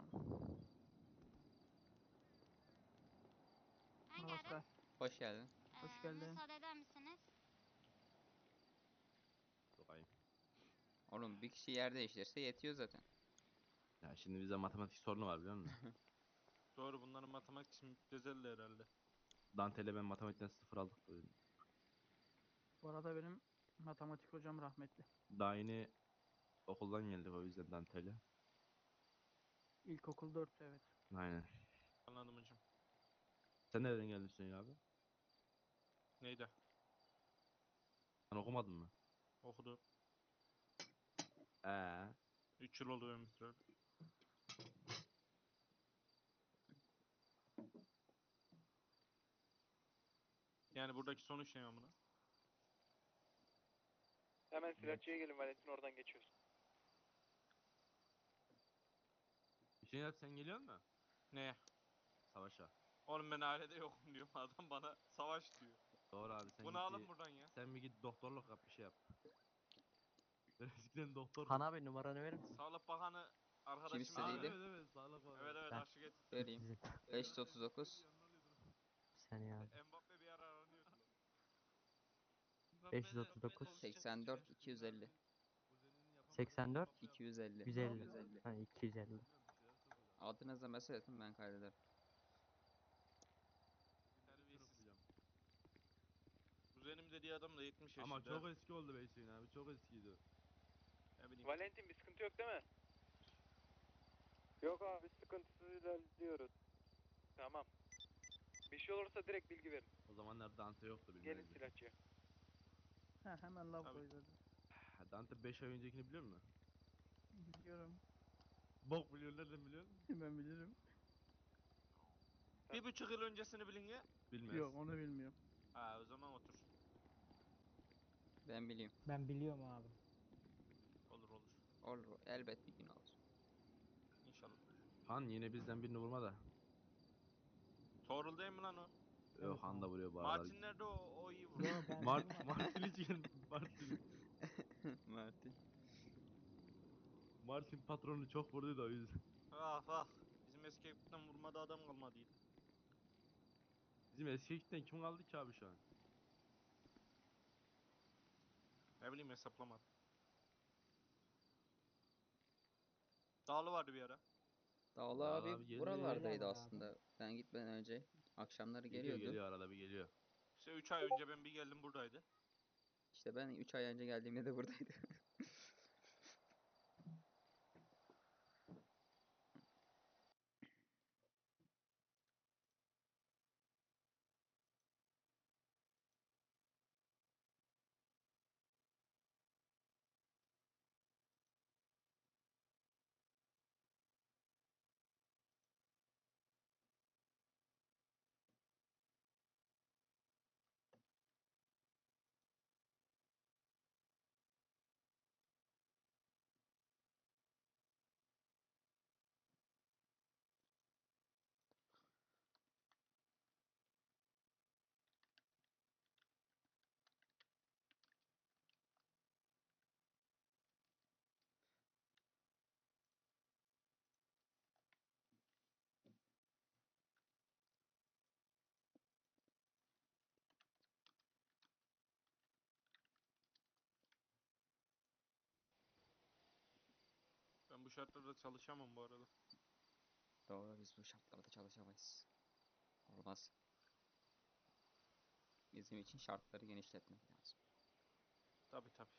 Namaskar. Hoş geldin. Hoş geldin. Müsaade eder misiniz? Sokayım. Oğlum bir kişi yer değiştirse yetiyor zaten. Ya şimdi bize matematik sorunu var biliyor musun? Doğru bunların matematik için müptezeldi herhalde. Dante ile ben matematikten 0 aldık bu oyunu. Bu arada benim matematik hocam rahmetli. Daha yeni okuldan geldik o yüzden Dante ile. İlkokul 4 evet. Aynen. Anladım hocam. Sen nereden geldin Hüseyin abi? Neydi? Sen okumadın mı? Okudu. Ee, 3 yıl oldu benim bitireli. Yani buradaki sonuç ne amına? Hemen silahçıya gelin Valentin oradan geçiyoruz. Hüseyin abi sen geliyor musun? Neye? Savaşa. Oğlum ben ailede yokum diyorum. Adam bana savaş diyor. Doğru abi sen Bunu alın buradan ya. Sen bir git doktorluk yap bir şey yap. Ben eskiden doktor. Han abi numaranı verir misin? Sağlık Bakanı arkadaşım Kim istediydi? yani. Evet sağlık var. Evet Ben- aşı getir. Vereyim. 300. 539 Bir saniye abi. Mbappe bir ara aranıyordu. 539 84 250 84 250 150. Ha 250. Adınıza mesaj atın ben kaydederim. Terbiyesiz. Kuzenim dediği adam da 70 yaşında. Ama çok eski oldu be Hüseyin abi çok eskiydi. Ne bileyim. Valentin bir sıkıntı yok değil mi? Yok abi sıkıntısız ilerliyoruz. Tamam. Bir şey olursa direkt bilgi verin. O zamanlar Dante yoktu Gelin bilmezdi. silahçıya. Ha hemen lav Tabii. koydu. Dante 5 ay öncekini biliyor musun? Biliyorum. Bok biliyor nereden biliyorsun? Ben bilirim. 1,5 yıl öncesini bilin ya. Bilmez. Yok onu bilmiyorum. Ha o zaman otur. Ben bileyim. Ben biliyorum abi. Olur olur. Olur elbet bir gün olur. İnşallah. Han yine bizden birini vurma da. Torul değil mi lan o? Yok Han da vuruyor bu aralar. Martin nerede o iyi vuruyor. Yo ben Martin hiç Martin. Martin. Martin patronu çok vurdu da o yüzden. Ah ah. Bizim eski ekipten vurmadı adam kalmadıydı. Bizim eski ekipten kim kaldı ki abi şu an? Ne bileyim hesaplamadım. Dağlı vardı bir ara. Dağlı Dağlı abi abi geliyor. buralardaydı Nerede abi? aslında. Ben gitmeden önce. Akşamları Geliyor geliyordu. arada bir geliyor. İşte 3 ay önce ben bir geldim buradaydı. İşte ben 3 ay önce geldiğimde de buradaydı. Ben bu şartlarda çalışamam bu arada. Doğru, biz bu şartlarda çalışamayız. Olmaz. Bizim için şartları genişletmek lazım. Tabi tabi.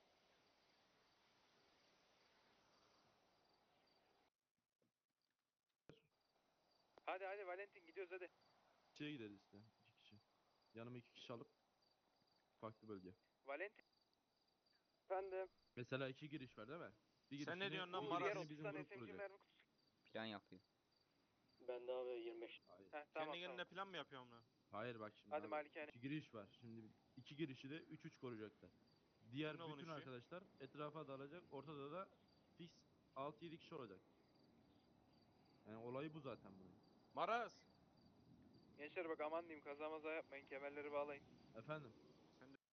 Hadi hadi Valentin gidiyoruz hadi. Şeye gideriz işte. 2 kişi. Yanıma 2 kişi alıp farklı bölge. Valentin. Efendim. Mesela 2 giriş var değil mi? Bir Sen ne girişini, diyorsun lan bir Maras? Diğer girişini 30 bizim tane grup SMG kuracak. mermi kutusu. Plan yapıyor. Ben de abi 25. Hayır. Heh, tamam Kendi kendine tamam. plan mı yapıyorum lan? Hayır bak şimdi Hadi abi. Malikane. 2 giriş var. Şimdi 2 girişi de 3-3 koruyacaklar. Diğer Kimle bütün konuşuyor? arkadaşlar etrafa dalacak. Ortada da fix 6-7 kişi olacak. Yani olayı bu zaten bunun. Maras! Gençler bak aman diyeyim kaza maza yapmayın kemerleri bağlayın. Efendim? Sen de...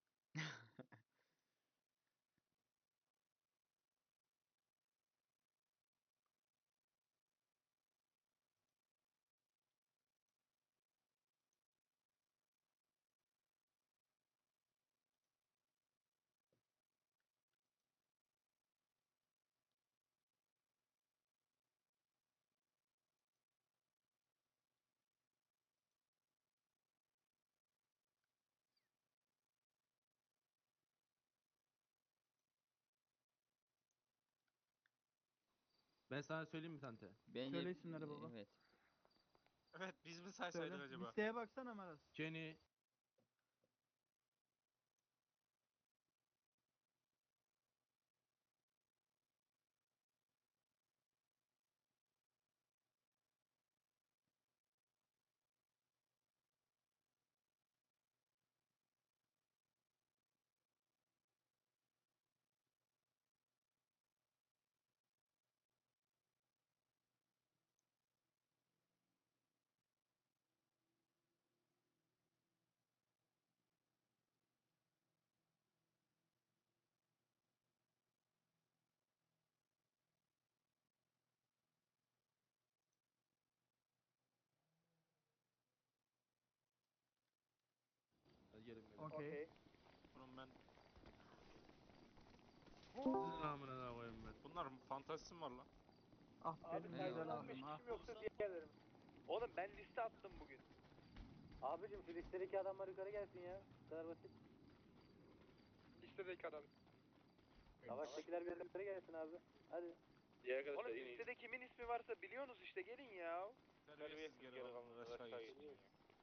Ben sana söyleyeyim mi Tante? Bence Söyle isimleri baba. evet. Evet biz mi Söyle. saysaydık acaba? Listeye baksana Maras. Kenny, hadi gelin beyler. Okey. Oğlum ben... Amına koyayım ben. Bunlar fantazisi mi var lan? Ah Abi benim Eyvallah. güzel sayfadan abim bir ah. işim yoksa diğerlerim. Oğlum ben liste attım bugün. Abicim şu listedeki adamlar yukarı gelsin ya. Bu kadar basit. Listedeki adam. Savaştakiler bir yukarı gelsin abi. Hadi. Oğlum listede kimin ismi varsa biliyorsunuz işte gelin ya. Terbiyesiz geri kalanlar aşağı geçsin.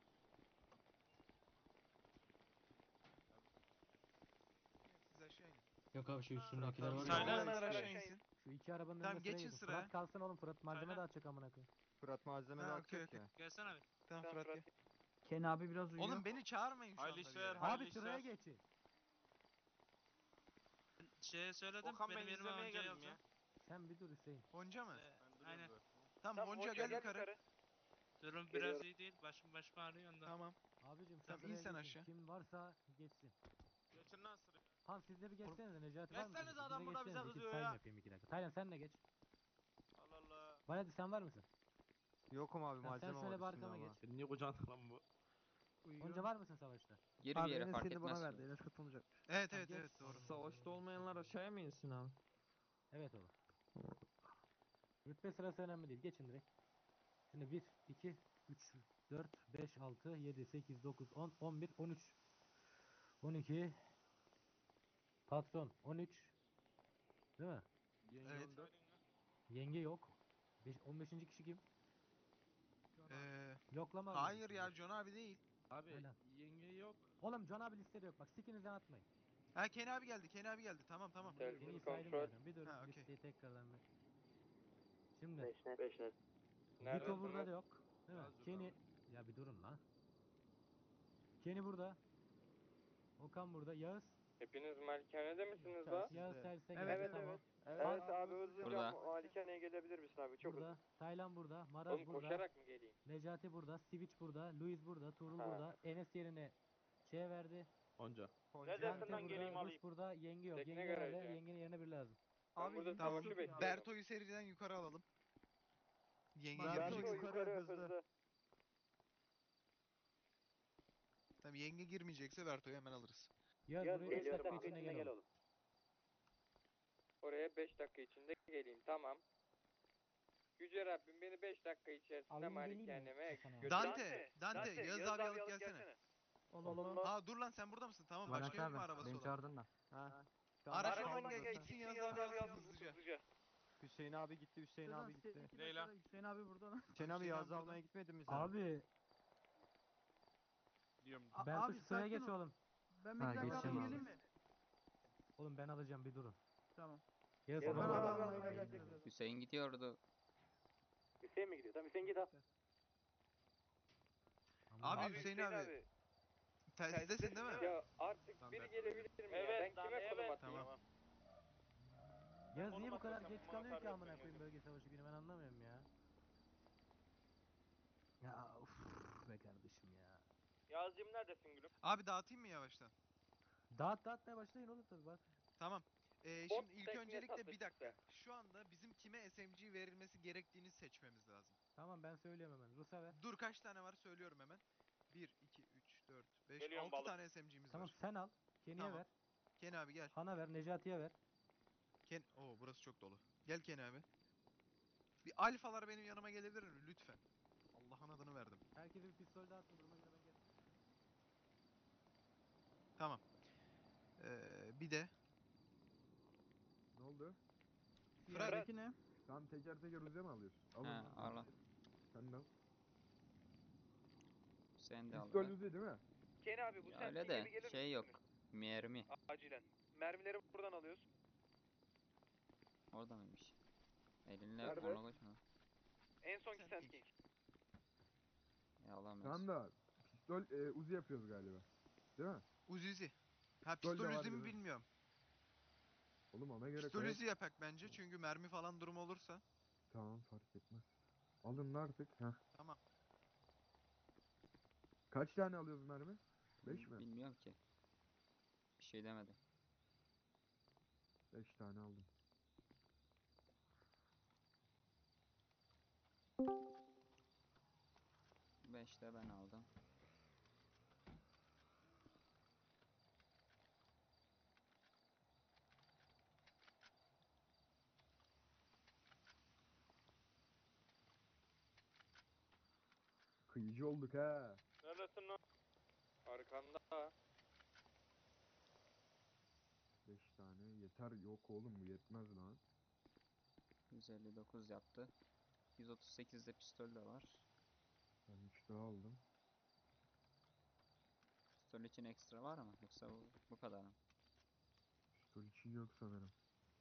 Yok abi şu üstündekiler var Söyle. ya. Aşağı insin. Şu iki arabanın Tamam, önüne sıraya geçin gidin. sıraya. Fırat kalsın oğlum. Fırat malzeme Söyle. dağıtacak amına koyayım. Fırat malzeme Ha, dağıtacak okey, ya. Gelsene abi. Tamam Tamam, Fırat gel. Ken abi biraz uyuyor. Oğlum beni çağırmayın şu Hayırlı anda bir işler, yere. hayırlı Abi sıraya işler. geçin. Şeye söyledim. Okan ben benim yerime izlemeye Honca'yı geldim ya. alacağım. Sen bir dur Hüseyin. Honca mı? Ben duruyorum Aynen. zaten. Tamam Honca gel yukarı. Durum biraz Geliyorum. iyi değil. Başım ağrıyor ondan. Tamam. Abicim Tamam, sıraya in sen geçin. aşağı. Kim varsa geçsin. Geçin lan sıraya. Han siz de bir geçsenize Necati var mısınız? geçsenize, adam burada bize geçsenize, kızıyor time ya. yapayım 2 dakika. Taylan sen de geç. Allah Allah. Bayadi sen var mısın? Yokum abi Tamam, sen şöyle bir arkama geç. Sen niye kucağında lan bu? Gonca var mısın savaşta? Gir bir yere fark etmez. ilaç katılmayacak. Evet Tamam, geç. doğru. Savaşta olmayanlar aşağıya mı insin abi? Evet oğlum. Rütbe sırası önemli değil. Geçin direkt. Şimdi 1, 2, 3, 4, 5, 6, 7, 8, 9, 10, 11, 13, 12. Patron 13. Değil mi? Evet. Yenge yok. 15. kişi kim? Yoklama Hayır alıyorum ya, şimdi. John abi değil. Abi Aynen. yenge yok. Oğlum John abi listede yok. Bak sikinizden atmayın. Ha, Kenny abi geldi. Kenny abi geldi. Tamam. Yeni saydım zaten. Bir durun Ha, listeyi tekrardan bir. Şimdi Beş net. Vito burada da yok. Değil mi? Yaz yok Kenny abi. ya bir durun lan. Okan burada. Yağız. Hepiniz malikanede misiniz la? Yağız servise Evet, geldi. evet. Tamam. Evet abi hızlıca Burada. malikaneye gelebilir misin abi? Çok Burada. hızlı. Taylan burada. Maraz Oğlum burada. koşarak mı geleyim? Necati burada. Switch burada. Luis burada. Tuğrul Ha. burada. Enes yerine şeye verdi. Onca. Ne Dante dersin lan, geleyim burada. alayım. Rus burada. Yenge yok. Tekne Yenge nerede? garajı. Yengenin yerine biri lazım. Ben burada yenge savaşı çok iyi abi. bekliyorum. Berto'yu seriden yukarı alalım. Yenge Berto girecek. yukarı hızlı. Tabii yenge girmeyecekse Berto'yu hemen alırız. Yağız Yaz buraya 5 geliyorum dakika abi. içinde gel oğlum. Oraya 5 dakika içinde geleyim. Tamam. Yüce Rabbim beni 5 dakika içerisinde malikaneme götür. Dante, Yağız abi alıp gelsene. Oğlum. Aa dur lan, sen burada mısın? Tamam, başka yok mu arabası olan? çağırdın da. Araç Araç olan gel, gitsin Yağız abi alsın hızlıca. Hüseyin abi gitti, Hüseyin abi gitti. Leyla. Hüseyin abi burada lan. Hüseyin abi Hüseyin Yağız'ı abi almaya gitmedin mi sen? Abi Diyorum. Berto Abi, şu sıraya sakin geç ol. oğlum. Ben bir Ha, dakika geçeceğim alayım abi. geleyim mi? Oğlum ben alacağım bir durun. Tamam. Yağız Yağız tamam. abi almaya gelecek. Hüseyin gidiyordu. Hüseyin mi gidiyor? Tamam Hüseyin git al. Aman Abi Allah'ım. Hüseyin abi. Telsizdesin değil mi? Ya artık Tamam, biri ben- gelebilir mi ya? Ben kime konum atayım? Tamam. Yağız Konum niye bu kadar atacağım, geç bana kalıyor ki haber amına bekliyorum. koyayım bölge savaşı günü ben anlamıyorum ya. Ya be kardeşim ya. Yazcığım neredesin gülüm? Abi dağıtayım mı yavaştan? Dağıtmaya başlayın oğlum tabii bak. Tamam. Bot Şimdi ilk tekne öncelikle bir satıcısı. dakika. Şu anda bizim kime SMG verilmesi gerektiğini seçmemiz lazım. Tamam ben söylüyorum hemen. Rus'a ver. Dur, kaç tane var söylüyorum hemen. 1, 2, 3, 4, 5, Geliyorum 6 balık. tane SMG'miz Tamam var. sen al. Kenny'ye Tamam. ver. Ken abi gel. Han'a ver. Necati'ye ver. Oo, burası çok dolu. Gel Ken abi. Bir alfalar benim yanıma gelebilir mi lütfen? Allah'ın adını verdim. Herkese bir pistol dağıtma duruma göre ben gelirim. Tamam. Bir de Ne oldu? Fırat. Fırat. ne? Tam teker teker Uzi'ye mi alıyorsun? Ha, al. Sen de al. Sen de al. Pistol be. Uzi değil mi? Ken abi bu Ya sen öyle gemi de gelir şey yok. misiniz? Mermi. Acilen. Mermileri buradan alıyoruz. Orada mıymış? Elinle Nerede? ona koşma. En sonki Sand Sand King. King. Ya alamıyorsun. Tamam da pistol Uzi yapıyoruz galiba. Değil mi? Uzi. Ha, Pistol de pistol var Uzi mi değil mi? bilmiyorum. Oğlum ona göre Pistol koyak. Uzi yapak bence, çünkü mermi falan durumu olursa. Tamam fark etmez. Alın da artık. Heh. Tamam. Kaç tane alıyoruz mermi? 5 mi? Bilmiyorum ki. Bir şey demedi. 5 tane aldım. Beş de ben aldım. Kıyıcı olduk ha. Neredesin lan? Arkanda. 5 tane yeter, yok oğlum bu yetmez lan. 159 yaptı. 138'de pistol de var. Ben 3 daha aldım. Pistol için ekstra var mı? Yoksa bu kadar mı? Pistol için yok sanırım.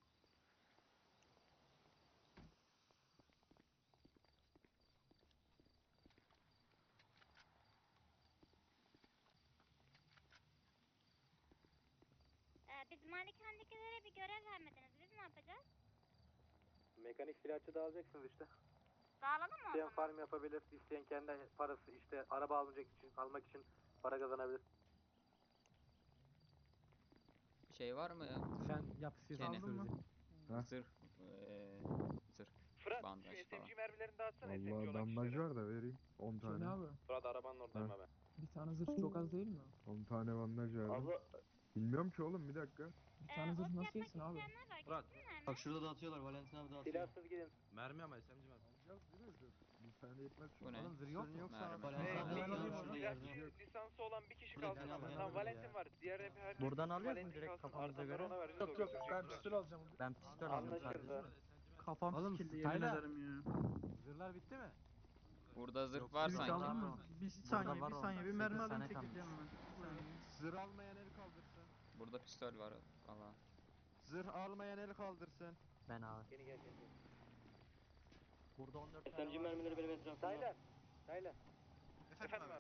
Biz malikandekilere bir görev vermediniz. Biz ne yapacağız? Mekanik silahçı da alacaksınız işte. Bağladın mı o İsteyen zaman? farm yapabilir, isteyen kendi parası işte araba almak için para kazanabilir. Şey var mı? Sen yapıştırsan Kene. söyleyeceğim. Zırh. Zırh. Fırat Bandaj şu falan. SMG mermilerini dağıtsana SMG Vallahi olan bandaj kişilere. var da vereyim. 10 tane. abi? Fırat arabanın oradayım abi. Bir tane zırh çok az değil mi? 10 tane bandaj verdim. Bilmiyorum ki oğlum, bir dakika. Bir tane zırh nasıl yesin abi? İsteyenler var. Fırat. Gitsinler mi? Bak şurada dağıtıyorlar. Valentin abi dağıtıyor. Silahsız gidin. Mermi ama SMG mermi. Alacağız değil mi zırh? Bir tane yetmez Bu ne? Oğlum zırh yok mu? Mermi. Valentin abi ben dağıtıyor. alayım Şurada onu. yerde. Silahçı lisansı olan bir kişi Burada kalsın. Kenan abi Tamam var Valentin ya. var. Diğer her Buradan alıyoruz mu Valentin direkt kalsın. kafamıza Arkamdan göre? ona vereceğiz. Yok yok ben pistol alacağım. Ben pistol aldım sadece. Anlaşıldı. Kafam Oğlum, sikildi yemin Tayla. ederim ya. Zırhlar bitti mi? Burada zırh Yok, var Bir Var sanki. çaldın sanki. mı? Bir Burada saniye var bir saniye bir onda. mermi 8 alayım tane çekeceğim kalmış. hemen. Bir saniye. Zırh almayan el kaldırsın. Burada pistol var. Valla. Zırh almayan el kaldırsın. Ben abi. Yeni gel. Burada 14 tane SMG var. mermileri benim etrafımda. Taylan. Efendim abi.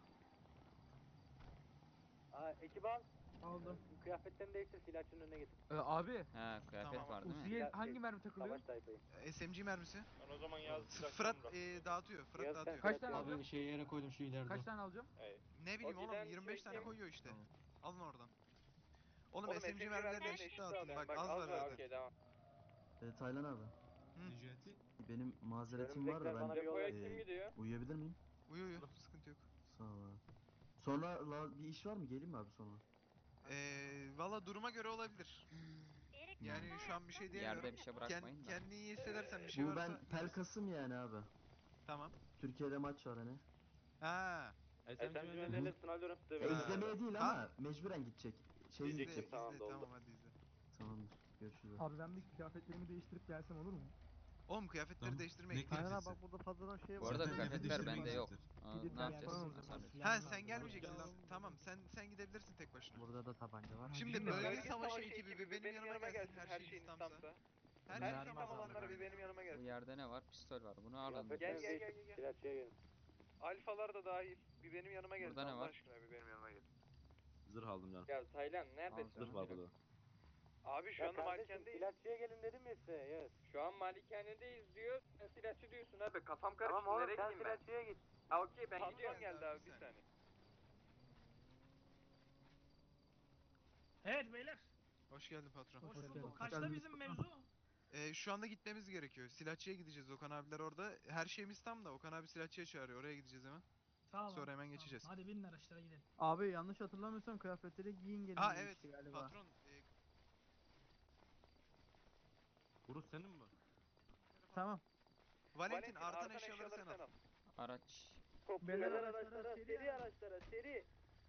Ekip al. Aldım. Kıyafetlerini değiştir, silahçının önüne getir. Abi. Ha kıyafet Tamam. var değil mi? Uzi'ye hangi mermi takılıyor? Savaş tayfayı. SMG mermisi. Ben o zaman yaz Fırat dağıtıyor. Fırat Yaz dağıtıyor. sen Kaç tane silahçı al. Abi şeyi yere koydum şu ileride. Kaç tane alacağım? Ne bileyim O oğlum giden 25 tane şey kim? koyuyor işte. Tamam. Alın oradan. Oğlum SMG mermilerini mermilerini eşit dağıtın. Bak az az var ver. zaten. Okey tamam. Taylan abi. Necati. Benim mazeretim var da Önümüzdekiler bana ben bir yol Depoya ver. kim gidiyor? uyuyabilir miyim? Uyu uyu. Sıkıntı yok. Sağ ol abi. Sonra bir iş var mı? Geleyim mi abi sonra? Valla duruma göre olabilir. Erik Yani kaza şu an bir şey yaptı. diyemiyorum. Yerde bir şey bırakmayın da. Kendini iyi hissedersen bir şey Bu varsa. ben Pelkas'ım yani abi. Tamam. Türkiye'de maç var hani. Ha. SMG SMG mermi. önerilerini alıyorum size. Ya veriyorum. izlemeye değil Ha. ama mecburen gidecek. Şey İzle, gidecek. izle, Tamam, tamam, doldu. hadi izle. Tamamdır. Görüşürüz. Abi ben bir kıyafetlerimi değiştirip gelsem olur mu? Oğlum kıyafetleri Tamam. değiştirmeye Ne gittik. kıyafeti? bak burada fazladan şey Bu arada Zaten kıyafetler değiştirmeye bende yok. gidecekler. Aa, Gidip ne ben yapacağız? falan Hasan Bey? Ha sen gelmeyeceksin lan. Tamam sen gidebilirsin tek başına. Burada da tabanca var. Şimdi bölge savaşı ekibi bir benim yanıma gelsin her şeyin İslam'sa. Her Mermi şeyin İslam alsam olanları da bir benim yanıma Bu gelsin. yerde ne var? Pistol var. Bunu alın. Kıyafetlerini Gel, gel, değiştir, gel, gel. silahçıya gelin. Alfalar da dahil. Bir benim yanıma gelsin. Burada ne Allah var? aşkına bir benim yanıma gelsin. Zırh aldım canım. Ya Taylan neredesin? Al Zırh var burada. Abi şu Ya anda kardeşim malikanedeyiz. silahçıya gelin dedim ya size. Yes. Şu an malikanedeyiz diyor. Sen silahçı diyorsun abi. Kafam karıştı. Tamam oğlum Nereye sen gideyim ben? silahçıya git. Ha okey ben Patron gidiyorum. geldi geldi abi, abi bir bir saniye. saniye. Evet beyler. Hoş geldin patron. Hoş Hoş bulduk. geldin. Kaçta bizim mevzu? Şu anda gitmemiz gerekiyor. Silahçıya gideceğiz. Okan abiler orada. Her şeyimiz tam da Okan abi silahçıya çağırıyor. Oraya gideceğiz hemen. Tamam. Sonra hemen tamam. geçeceğiz. Hadi binin araçlara gidelim. Abi yanlış hatırlamıyorsam kıyafetleri giyin gelin Ha evet demişti galiba. patron. Buruz senin mi? Tamam. Valentin artan eşyaları sen al. Araç. Beyler araçlara, seri araçlara, seri.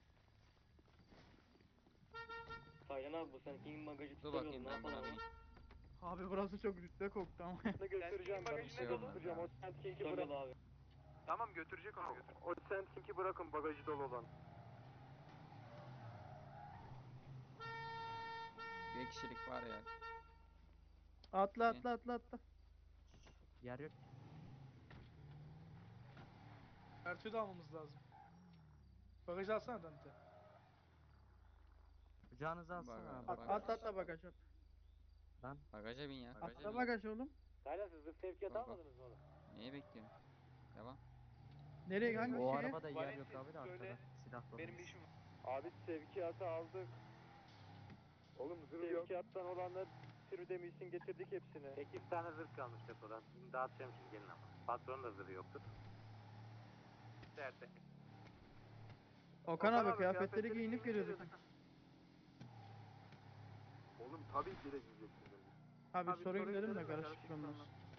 Taylan abi bu sen King'in bagajı Dur bakayım ben buna bir. Abi burası çok rütbe koktu ama. Götüreceğim ben. Bir şey olmaz Götüreceğim. ya. O Sandking'i bırak. abi. Tamam götürecek onu götür. O Sandking'i bırakın bagajı dolu olan. Bir kişilik var ya. Atla atla atla atla. Yer yok. Ertuğ'u da almamız lazım. Bagajı alsana Dante. Kucağınıza Bak, alsana. bak. Atla atla bagaj at. Bagaja bin ya. Atla bagaj oğlum. Taylan siz zırh sevkiyat Bak, bak. almadınız mı oğlum? Neye bekliyorsun? Devam. Nereye hangi O şeye? arabada yer Valentin, yok abi de söyle. arkada. Silah dolu. Benim bir işim var. Abi sevkiyatı aldık. Oğlum zırh yok. Sevkiyattan olanlar sürü demişsin getirdik hepsini. 8 tane zırh kalmış depodan. Şimdi dağıtacağım şimdi gelin ama. Patronun da zırhı yoktur. Nerede? Okan abi kıyafetleri giyinip geliyorduk. Oğlum tabii ki de giyeceksiniz. Abi sorayım dedim de karışık olmaz.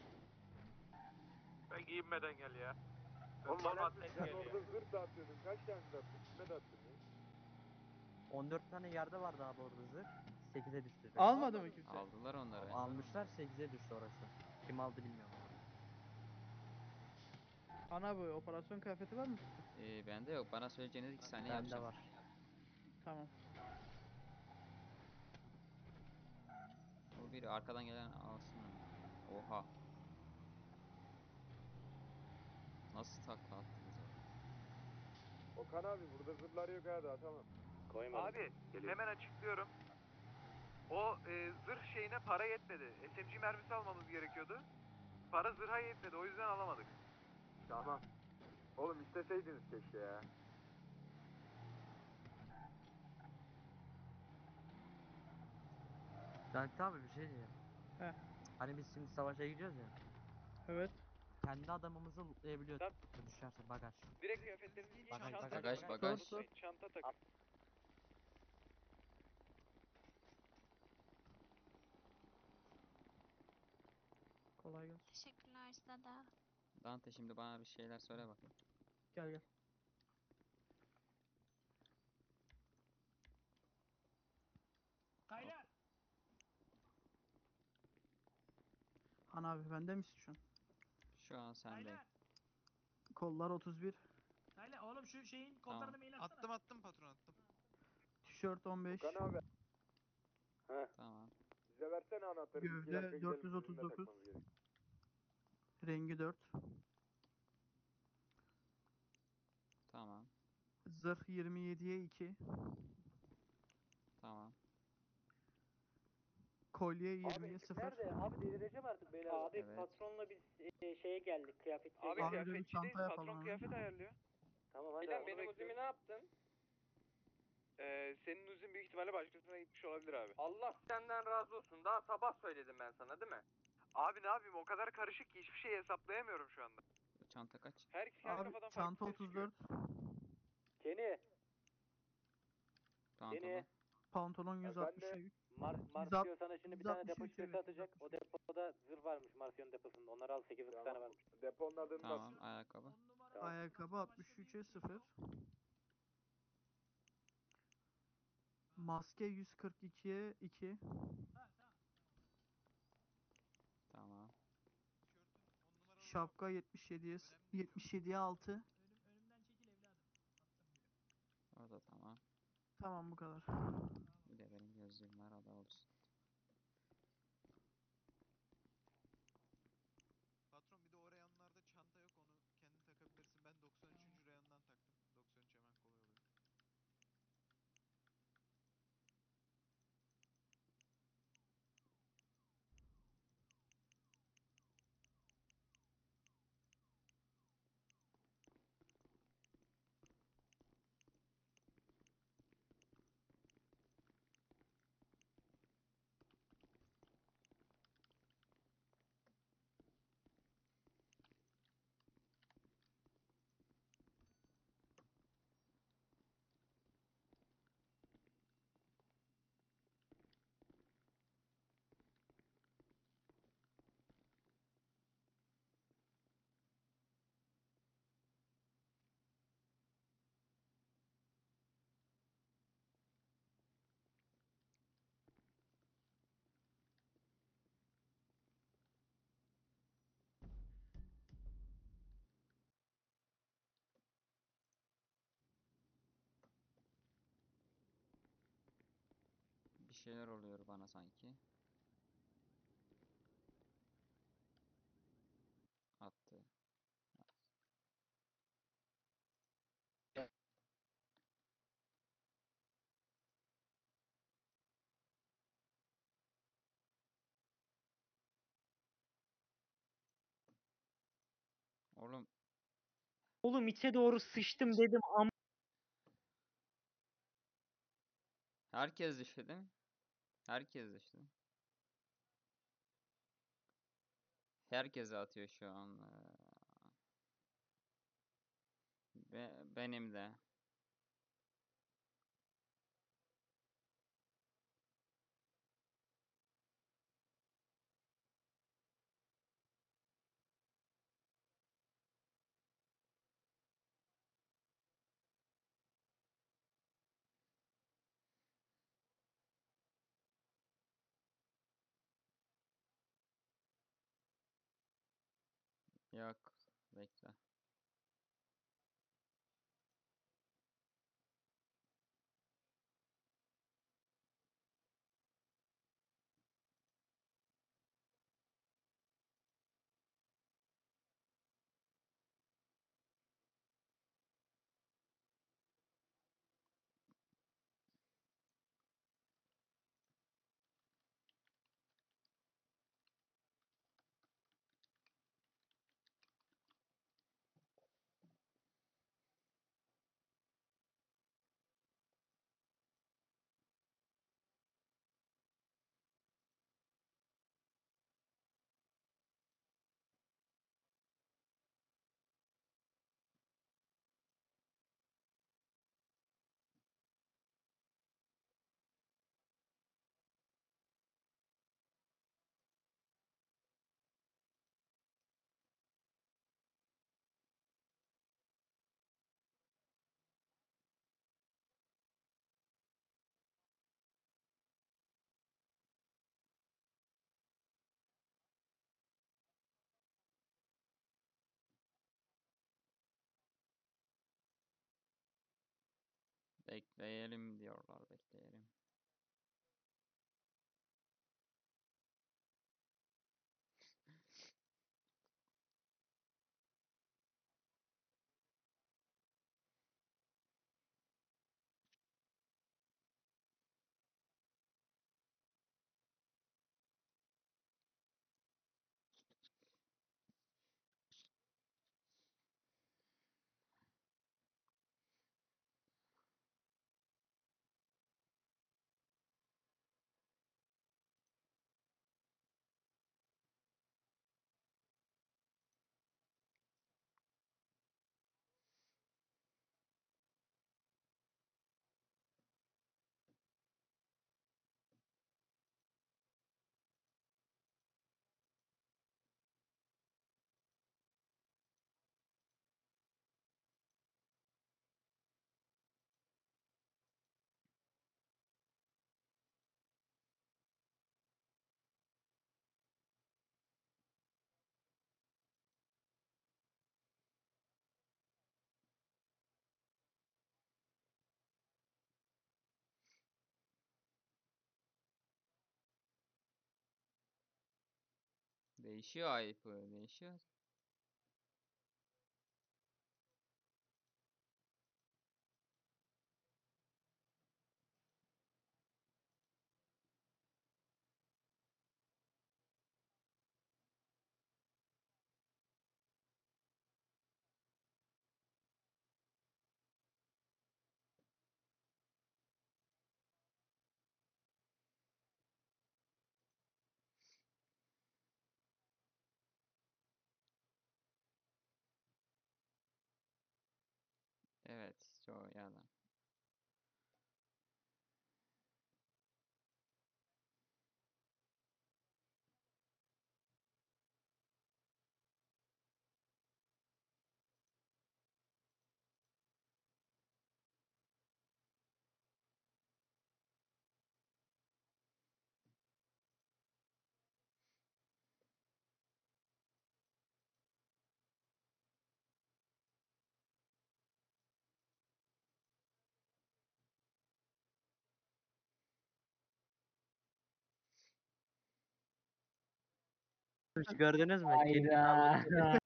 Ben giyinmeden gel ya. Oğlum Olmaz, sen sen gel orada ya. zırh dağıtıyordun. Kaç tane dağıttın? Kime dağıttın ya? 14 tane yerde vardı abi orada zırh. 8'e düştü. Almadı mı kimse? Aldılar onları. Almışlar 8'e düştü orası. Kim aldı bilmiyorum. Ana bu operasyon kıyafeti var mı? Bende yok. Bana söyleyeceğiniz 2 saniye Bende yapacağım. var. Tamam. O biri arkadan gelen alsın onu. Oha. Nasıl takla attınız ya? Okan abi burada zırhlar yok ha dağıtamam. Koymadım. Abi hemen açıklıyorum. O zırh şeyine para yetmedi. SMG mermisi almamız gerekiyordu. Para zırha yetmedi o yüzden alamadık. Tamam. Oğlum isteseydiniz keşke ya. Dante abi bir şey diyeceğim. Heh. Hani biz şimdi savaşa gidiyoruz ya. Evet. Kendi adamımızı lootlayabiliyoruz. Düşerse bagaj. Direkt kıyafetlerinizi giyin, Bagaj, çanta bagaj, takın. bagaj. Unutmayın, çanta takın. Kolay gelsin. Teşekkürler size de. Dante şimdi bana bir şeyler söyle bakayım. Gel gel. Taylan. Han abi bende misin şu an? Şu an sendeyim. Kollar 31. Taylan oğlum şu şeyin Tamam. mail atsana. Attım patron attım. Tişört 15. abi. Tamam. Bize versene anahtarı. İki dakika Gövde gidelim, sizinle 439. takmamız gerek. Rengi 4. Tamam. Zırh 27'ye 2. Tamam. Kolye 20'ye 0. Abi delireceğim artık beyler. Abi Evet. patronla biz şeye geldik. Kıyafetçiye Abi Abi geldik. de bir kıyafetçideyiz, çanta patron yapalım kıyafet hemen. ayarlıyor. Tamam hadi. Bilal benim uzimi ne yaptın? Senin uzun büyük ihtimalle başkasına gitmiş olabilir abi. Allah senden razı olsun. Daha sabah söyledim ben sana değil mi? Abi ne yapayım, o kadar karışık ki hiçbir şey hesaplayamıyorum şu anda. Çanta kaç? Her Abi kafadan çanta farklı ses çıkıyor. 34. Kenny. Pantolon. Pantolon Ben 160'a de 3. Marsiyo sana şimdi bir tane depo 163, şifresi evet, atacak. O 163. depoda zırh varmış Marsiyo'nun deposunda. Onları al, 8 tane varmış. Deponun adını Tamam. Ayakkabı. Ayakkabı 63'e 0. Maske 142'ye 2. Tamam. Şapka 77'ye 6. Önümden çekil evladım. O da tamam. Tamam bu kadar. Bir de benim gözlüğüm var, o da olsun. Patron bir de o reyonlarda çanta yok, onu kendin takabilirsin. Ben 93. reyondan taktım. 93 hemen kolay oluyor. Bir şeyler oluyor bana sanki. Attı. Oğlum Oğlum içe doğru sıçtım dedim am. herkes düştü değil mi? Herkes düştü. Herkese atıyor şu an. Ve benim de. Yok. Bekle. Bekleyelim diyorlar, bekleyelim. Değişiyor ayıpı, değişiyor. Evet, çoğu yalan. Gördünüz mü? Kedi Hayda.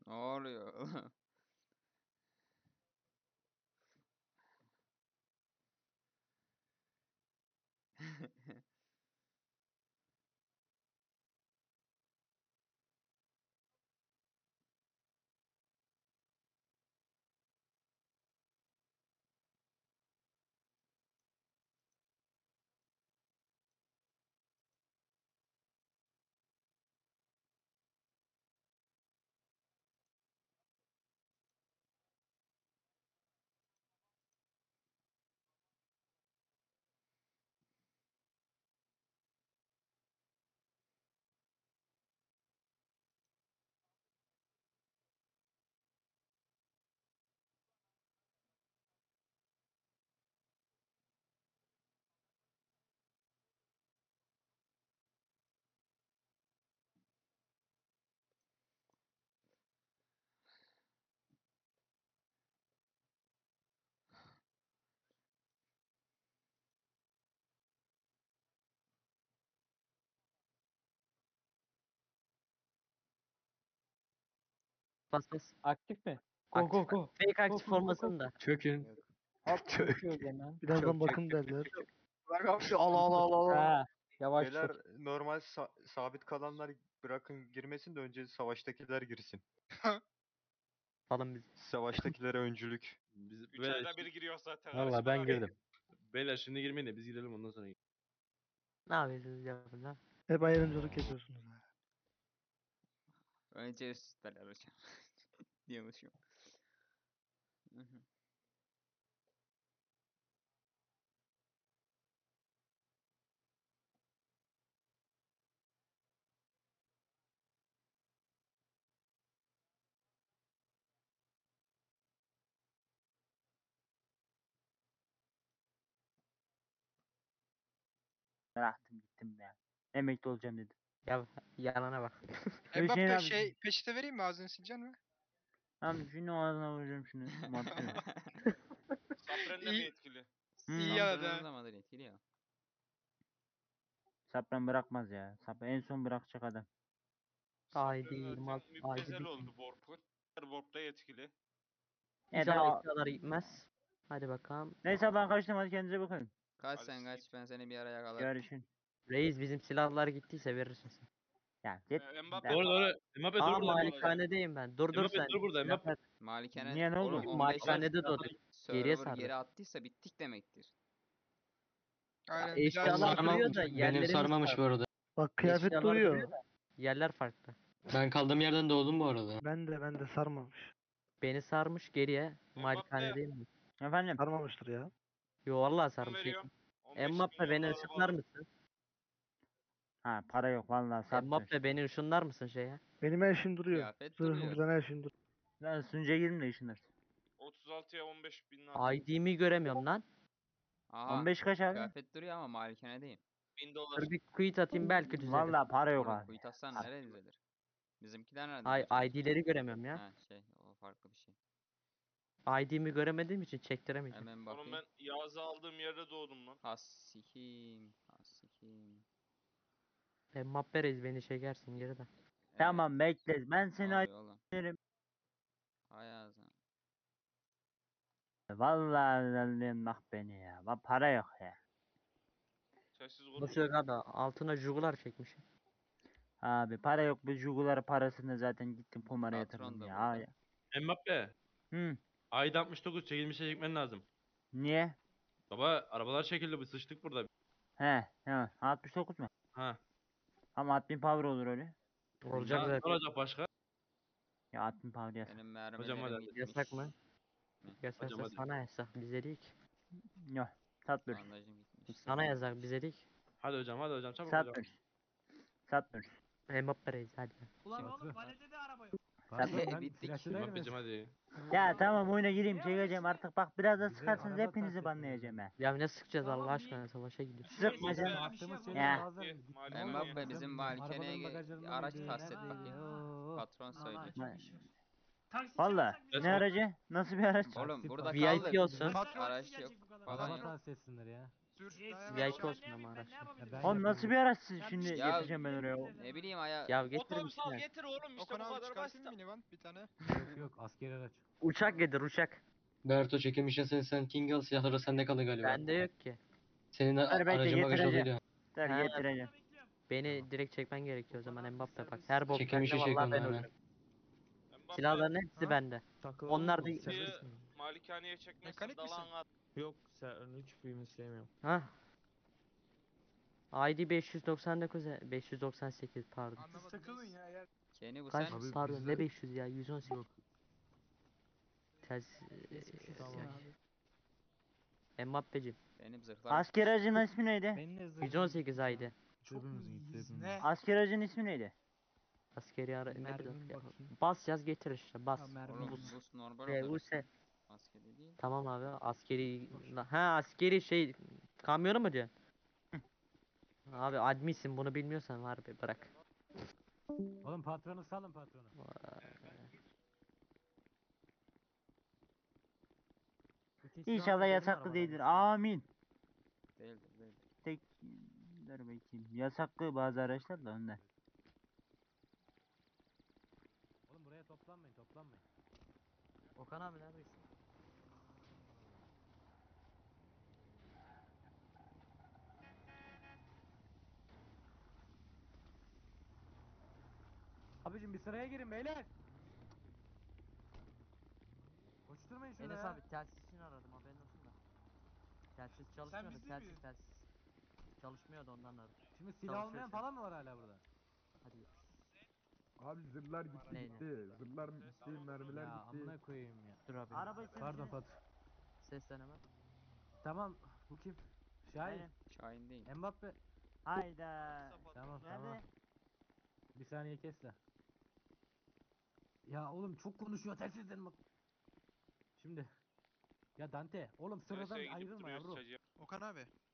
Ne oluyor oğlum? Bas bas. Aktif mi? Aktif. Fake aktif olmasın da. Çökün. Hop. Çöküyor hemen. Birazdan bakın derler. Bırak abi al. Ha, yavaş Beyler çök. normal sabit kalanlar bırakın girmesin de önce savaştakiler girsin. Falan biz. Savaştakilere öncülük. Biz 3 ayda bir giriyor zaten. Valla ben girdim. Beyler şimdi girmeyin de biz girelim ondan sonra. Ne yapıyorsunuz ya burada? Hep ayrımcılık yapıyorsunuz. Önce üstler hocam. Diyormuşum. Hı hı. Bıraktım gittim ya. Emekli olacağım dedim. Ya yalana bak. Mbappe peçete vereyim mi, ağzını sileceksin mi? Tamam şunu ağzına vuracağım şunu. Mantıklı. Sapren de mi etkili? İyi ya Saldırdığın da. zamandır etkili ya. Sapran bırakmaz ya. Sapran en son bırakacak adam. Haydi Sapren Yılmaz. zaten Haydi müptezel bir. oldu Warp'un. Warp'ta etkili. İnşallah kadar gitmez. Hadi bakalım. Neyse ben kaçtım, hadi kendinize bakın. Kaç Hadi sen siz kaç, ben seni bir ara yakalarım. Görüşün. Reis bizim silahlar gittiyse verirsin sen. Ya git. Mbappe Doğru para. doğru. Mbappe dur Aa burada. malikanedeyim ben. Dur Mbappe sen. dur burada. Silah Mbappe. ver. Malikane Niye, ne oldu? oğlum 15 Malikanede doğduk. Geriye server sardı. geri attıysa bittik demektir. Aynen, bir daha Eşyalar sarma. duruyor da yerlerimiz farklı. bu arada. Bak kıyafet Eşyalar duruyor. da yerler farklı. Ben kaldığım yerden doğdum bu arada. Ben de sarmamış. Beni sarmış geriye. Mbappe. Malikanedeyim. Efendim? Sarmamıştır ya. Yo vallahi Ben sarmış. veriyorum. 15 Mbappe beni milyonlu ışınlar araba mısın? Ha para yok vallahi sattım. Mbappe beni ışınlar mısın şeye? Benim her şeyim duruyor. Kıyafet duruyor. Zırhımdan her şeyim duruyor. Lan sunucuya girin de ışınlarsın. 36'ya 15 bin lazım. ID'mi göremiyorum lan. Aha. 15 kaç abi? Kıyafet duruyor ama malikanedeyim. 1000 dolar. Dur bir quit atayım belki düzelir. Vallahi para yok Oğlum abi. kuyut atsan nereye düzelir? Bizimkiler nerede? Ay düzelir? ID'leri göremiyorum ya. Ha şey, o farklı bir şey. ID'mi göremediğim için çektiremeyeceğim. Hemen Oğlum bakayım. ben Yağız'ı aldığım yerde doğdum lan. Hasikim. Hasikim. Mbappe reis beni çekersin geride. Evet. Tamam bekle. Ben seni Oluyor oğlum. ayırırım. Hay ağzına. Vallahi Allah'ım bak beni ya. Bak para yok ya. Sessiz konuş. Nasıl yok abi? Altına jugular çekmişim. Abi para yok. Bu jugular parasını zaten gittim kumara Patron yatırdım da ya. burada. Ay. Mbappe. Hı. Ayda 69 çekilmişe çekmen lazım. Niye? Baba arabalar çekildi, biz sıçtık burada. He. 69 mu? Ha. Ama 6000 power olur öyle. Olacak Ne zaten. olacak başka? Ya 6000 power yasak. Benim Hocam mermilerim hadi. gitmiş. Yasak mı? Hı. Yasaksa Hocam hadi. sana yasak bize değil ki. Yok. Satmıyor. Bandajım gitmiş. Sana yasak bize değil ki. Hadi hocam çabuk hocam. Satmıyor. Satmıyor. Mbappe reis hadi. Ulan Şimdi- oğlum valide de araba yok. Patron, Bittik. flash'ı değil mi? Mbappe'cim hadi. Ya tamam oyuna gireyim çekeceğim artık bak biraz da Bize sıkarsınız araba hepinizi tahsis banlayacağım ha. Ya ne sıkacağız Tamam, Allah iyi. aşkına savaşa gidiyoruz. Sıkma Mbappe. canım. Attığımız Ya. şeyler lazım. Malikaneye. Mbappe bizim malikaneye Arabanın bagajlarından araç ödüyor. tahsis et bakayım. Patron söylüyor. Valla ne aracı? Nasıl bir araç? Oğlum burada VIP kaldık. olsun. Araç yok Araba falan yok. tahsis etsinler ya. Sür. VIP olsun ama araç. ben Oğlum nasıl bir araç siz şimdi Ya- getireceğim ben oraya? Ne bileyim aya. Ya getirir Otobüs al misin? getir oğlum işte Okan bu abi kadar çıkarsın basit. minivan bir tane. Yok yok askeri araç. Uçak getir uçak. Berto çekilmişe sen King al silahları sende kaldı galiba. Bende yok ki. Senin Dur bekle aracın bagajda getireceğim. oluyor. Dur Ha. getireceğim. Beni direkt çekmen gerekiyor o zaman Mbappe bak. Her bok Çekilmişe bende çek vallahi onu ben hemen. ölürüm. Silahların hepsi bende. Onlar da Malikaneye çekmezsen Mekanik misin? dalağın at. Yok sen hiç filmi sevmiyorum. ha. ID 599 598 pardon. Siz takılın ya. Yer. Kenny bu Kaç sen misin? pardon ne 500 ya 118. Yok. Ters Tamam. Mbappe'cim. Benim zırhlar. Asker aracının ismi neydi? Benim de 118 ID. Hepimizin gitti hepimizin. Ne? Asker aracının ismi neydi? Askeri ara ne Mermim bileyim ya. bakayım. Bas yaz getir işte bas. Oğlum bu normal olarak US. askeri değil. Tamam abi askeri ha askeri şey kamyonu mu diyorsun? Abi adminsin bunu bilmiyorsan var be bırak. Oğlum patronu salın patronu. İnşallah yasaklı değildir. Amin. Değildir değildir. Tek dur bakayım. Yasaklı bazı araçlar da önde. Oğlum buraya toplanmayın toplanmayın. Okan abi neredesin? Abicim bir sıraya girin beyler. Koşturmayın şurada Enes ya. abi telsizini aradım haberin olsun da. Telsiz çalışmıyordu bizde telsiz miydin? telsiz. Çalışmıyordu ondan aradım. Şimdi silah Çalışıyor almayan şu an. falan mı var hala burada? Hadi. Abi zırhlar gitti Neydi? gitti. Zırhlar gitti, mermiler Ya gitti. amına koyayım ya. Dur abi. Pardon pat. Seslen hemen. Tamam bu kim? Şahin. Şahin değil. Mbappe. Hayda. Tamam Nerede? tamam. Bir saniye kes de. Ya oğlum çok konuşuyor telsizden bak. Şimdi. Ya Dante oğlum sıradan Neyse, gidip ayrılma duruyoruz yavrum. çocuğa. Okan abi.